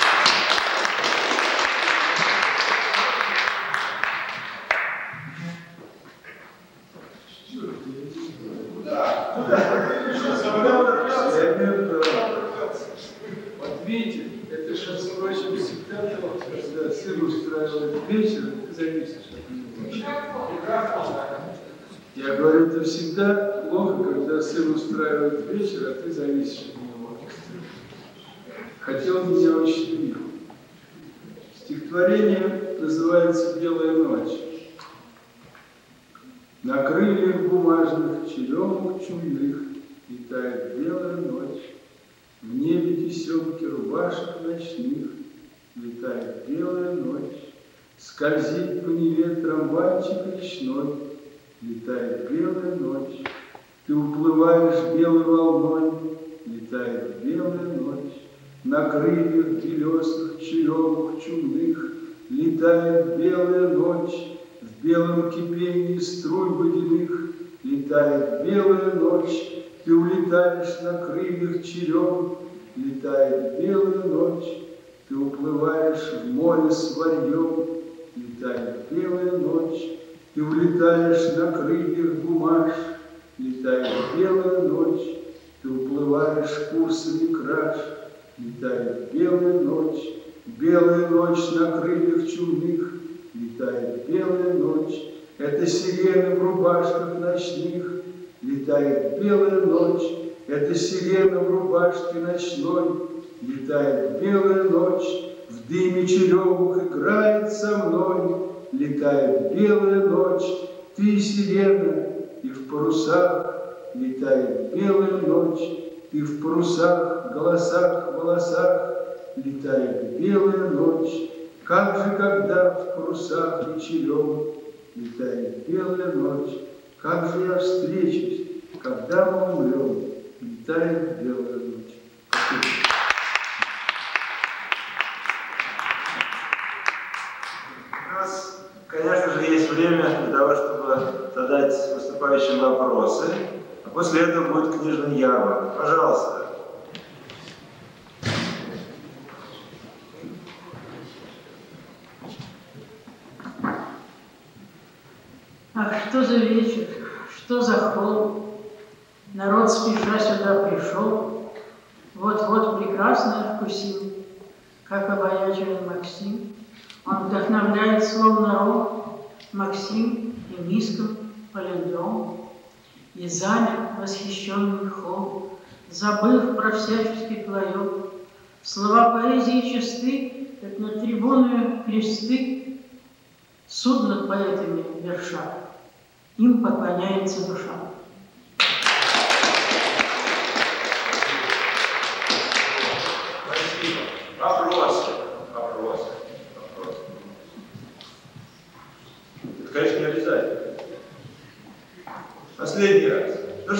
Вот видите, это же, впрочем, всегда то, когда сын устраивает вечер, ты зависишь от него. Я говорю, это всегда плохо, когда сын устраивает вечер, а ты зависишь от него. Хотя он меня очень любил. Стихотворение называется «Белая ночь». На крыльях бумажных, черемных, чумных летает белая ночь. В небе тесемки рубашек ночных летает белая ночь. Скользит по Неве трамвайчик речной, летает белая ночь. Ты уплываешь белой волной, летает белая ночь. На крыльях белесых, черемных, чумных летает белая ночь. В белом кипении струй водяных летает белая ночь. Ты улетаешь на крыльях черем, летает белая ночь. Ты уплываешь в море с варьем, летает белая ночь. Ты улетаешь на крыльях бумаж, летает белая ночь. Ты уплываешь курсами краж, летает белая ночь. Белая ночь на крыльях чумных летает белая ночь. Это сирены в рубашках ночных, летает белая ночь. Это сирена в рубашке ночной, летает белая ночь. В дыме черемух играет со мной, летает белая ночь. Ты сирена, и в парусах летает белая ночь. Ты в парусах, голосах, волосах летает белая ночь. Как же, когда в парусах и черем летает белая ночь, как же я встречусь, когда мы умрем, летает белая ночь. У нас, конечно же, есть время для того, чтобы задать выступающим вопросы, а после этого будет книжный ярмарка. Пожалуйста. Ах, что за вечер, что за холод, народ спеша сюда пришел, вот-вот прекрасное вкусил, как обаятелен Максим. Он вдохновляет словно рог, Максим и низким полиндром, и замер восхищенный холм, забыв про всяческий клоек. Слова поэзии чисты, как на трибуны кресты, суд над поэтами верша, им поклоняется душа. Спасибо. Вопрос.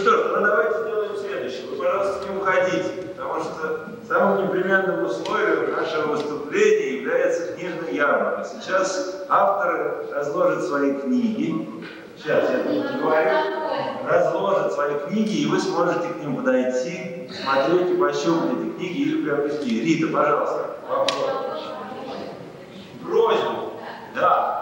что ж, ну давайте сделаем следующее. Вы, пожалуйста, не уходите, потому что самым непременным условием нашего выступления является книжная ярмарка. Сейчас авторы разложат свои книги. Сейчас я тут говорю. Разложат свои книги, и вы сможете к ним подойти, смотреть и пощупать эти книги или приобрести. Рита, пожалуйста, вопрос. Просьбу. Да.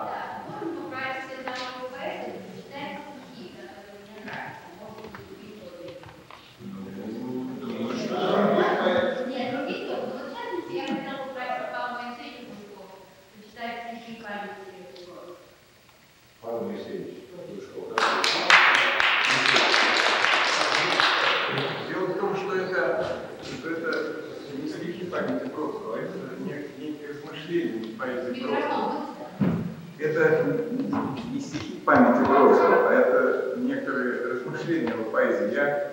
Дело в том, что это не стихи памяти Бродского, а это некие размышления поэзии Бродского. Это не стихи памяти Бродского, а это некоторые размышления о поэзии.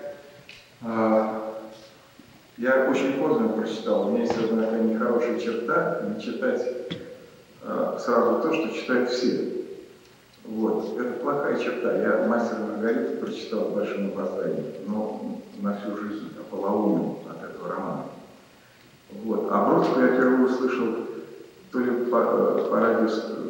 Я очень поздно прочитал. У меня есть одна такая нехорошая черта, не читать сразу то, что читают все. Вот. Это плохая черта. Я «Мастера и Маргариту» прочитал с большим опозданием, но на всю жизнь ополоумел от этого романа. Вот. А Бродского я впервые услышал то ли по радио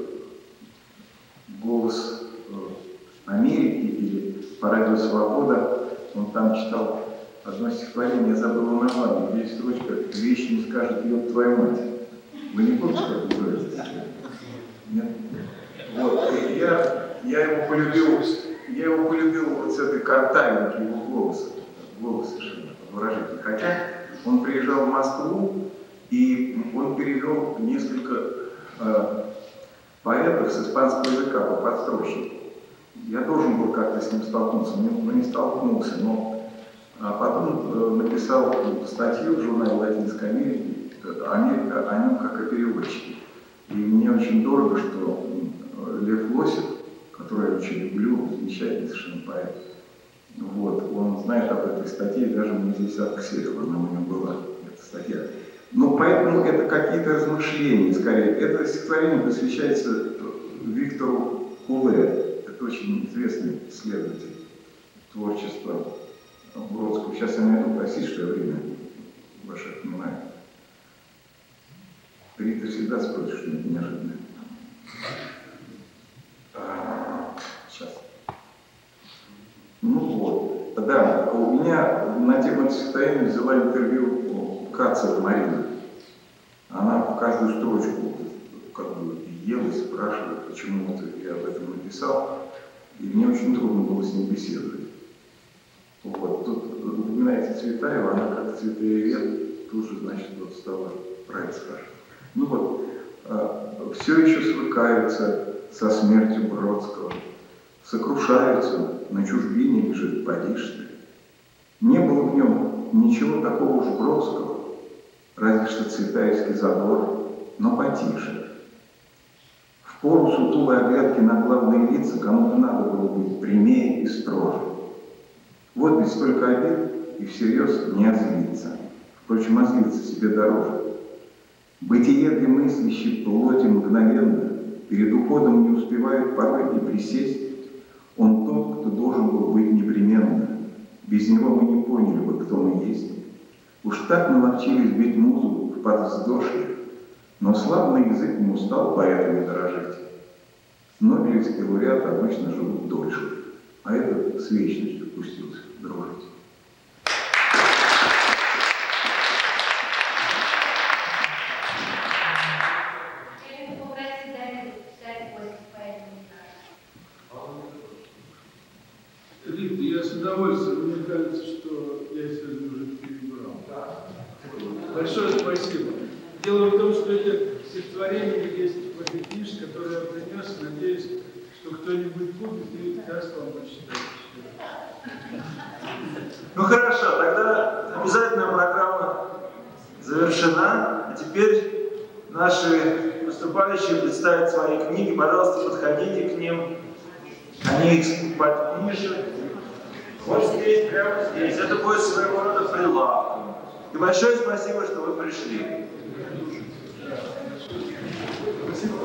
«Голос Америки» или по радио «Свобода». Он там читал одно стихотворение, я забыл название, где есть строчка «Вещь не скажет, ёб твою мать». Вы не помните, как это говорится? Нет? Вот. Я его полюбил вот с этой картавинки его голоса. Голос совершенно выражительный. Хотя он приезжал в Москву, и он перевел несколько поэтов с испанского языка по подстрочнику. Я должен был как-то с ним столкнуться, но не столкнулся. Но потом написал статью в журнале «Латинской Америки» о нем как о переводчике. И мне очень дорого, что Лев Лосев, который я очень люблю, замечательный совершенно поэт, вот, он знает об этой статье, даже мне здесь отксерил, она у него была, эта статья. Ну, поэтому это какие-то размышления, скорее. Это стихотворение посвящается Виктору Куле. Это очень известный исследователь творчества Бродского. Сейчас я найду, простите, что я время ваше отнимаю. Рита всегда спросит что-нибудь неожиданное. Сейчас. Ну вот. Да, у меня на тему стихотворения взяла интервью Кацер Марина. Она в каждую строчку как бы ела, спрашивает, почему вот я об этом написал. И мне очень трудно было с ней беседовать. Вот. Тут упоминается Цветаева, она как Цветаевед, тут же, значит, вот стала правильно скажет. Ну вот, все еще свыкаются со смертью Бродского, сокрушаются, на чужбине лежит подишь. Не было в нем ничего такого уж Бродского, разве что цветаевский задор, но потише. В пору сутулой оглядки на главные лица кому-то надо было быть прямее и строже. Вот ведь столько обид, и всерьез не озлиться. Впрочем, озлиться себе дороже. Бытие для мыслящей плоти мгновенно, перед уходом не успевает порой и присесть. Он тот, кто должен был быть непременно. Без него мы не поняли бы, кто мы есть. Уж так наловчились бить музу в подвздошье, но славный язык не устал поэтами дорожить. Нобелевские лауреаты обычно живут дольше, а этот с вечностью пустился дружить. Рита, я с удовольствием, мне кажется, что я сегодня уже перебрал. Большое спасибо. Дело в том, что это стихотворение есть в этой книжке, которую я принес. Надеюсь, что кто-нибудь купит и даст вам почитать. Ну хорошо, тогда обязательно программа завершена. А теперь наши выступающие представят свои книги. Пожалуйста, подходите к ним. Они их подпишут. Вот здесь, прямо здесь. Это будет своего рода прилавком. И большое спасибо, что вы пришли. Спасибо.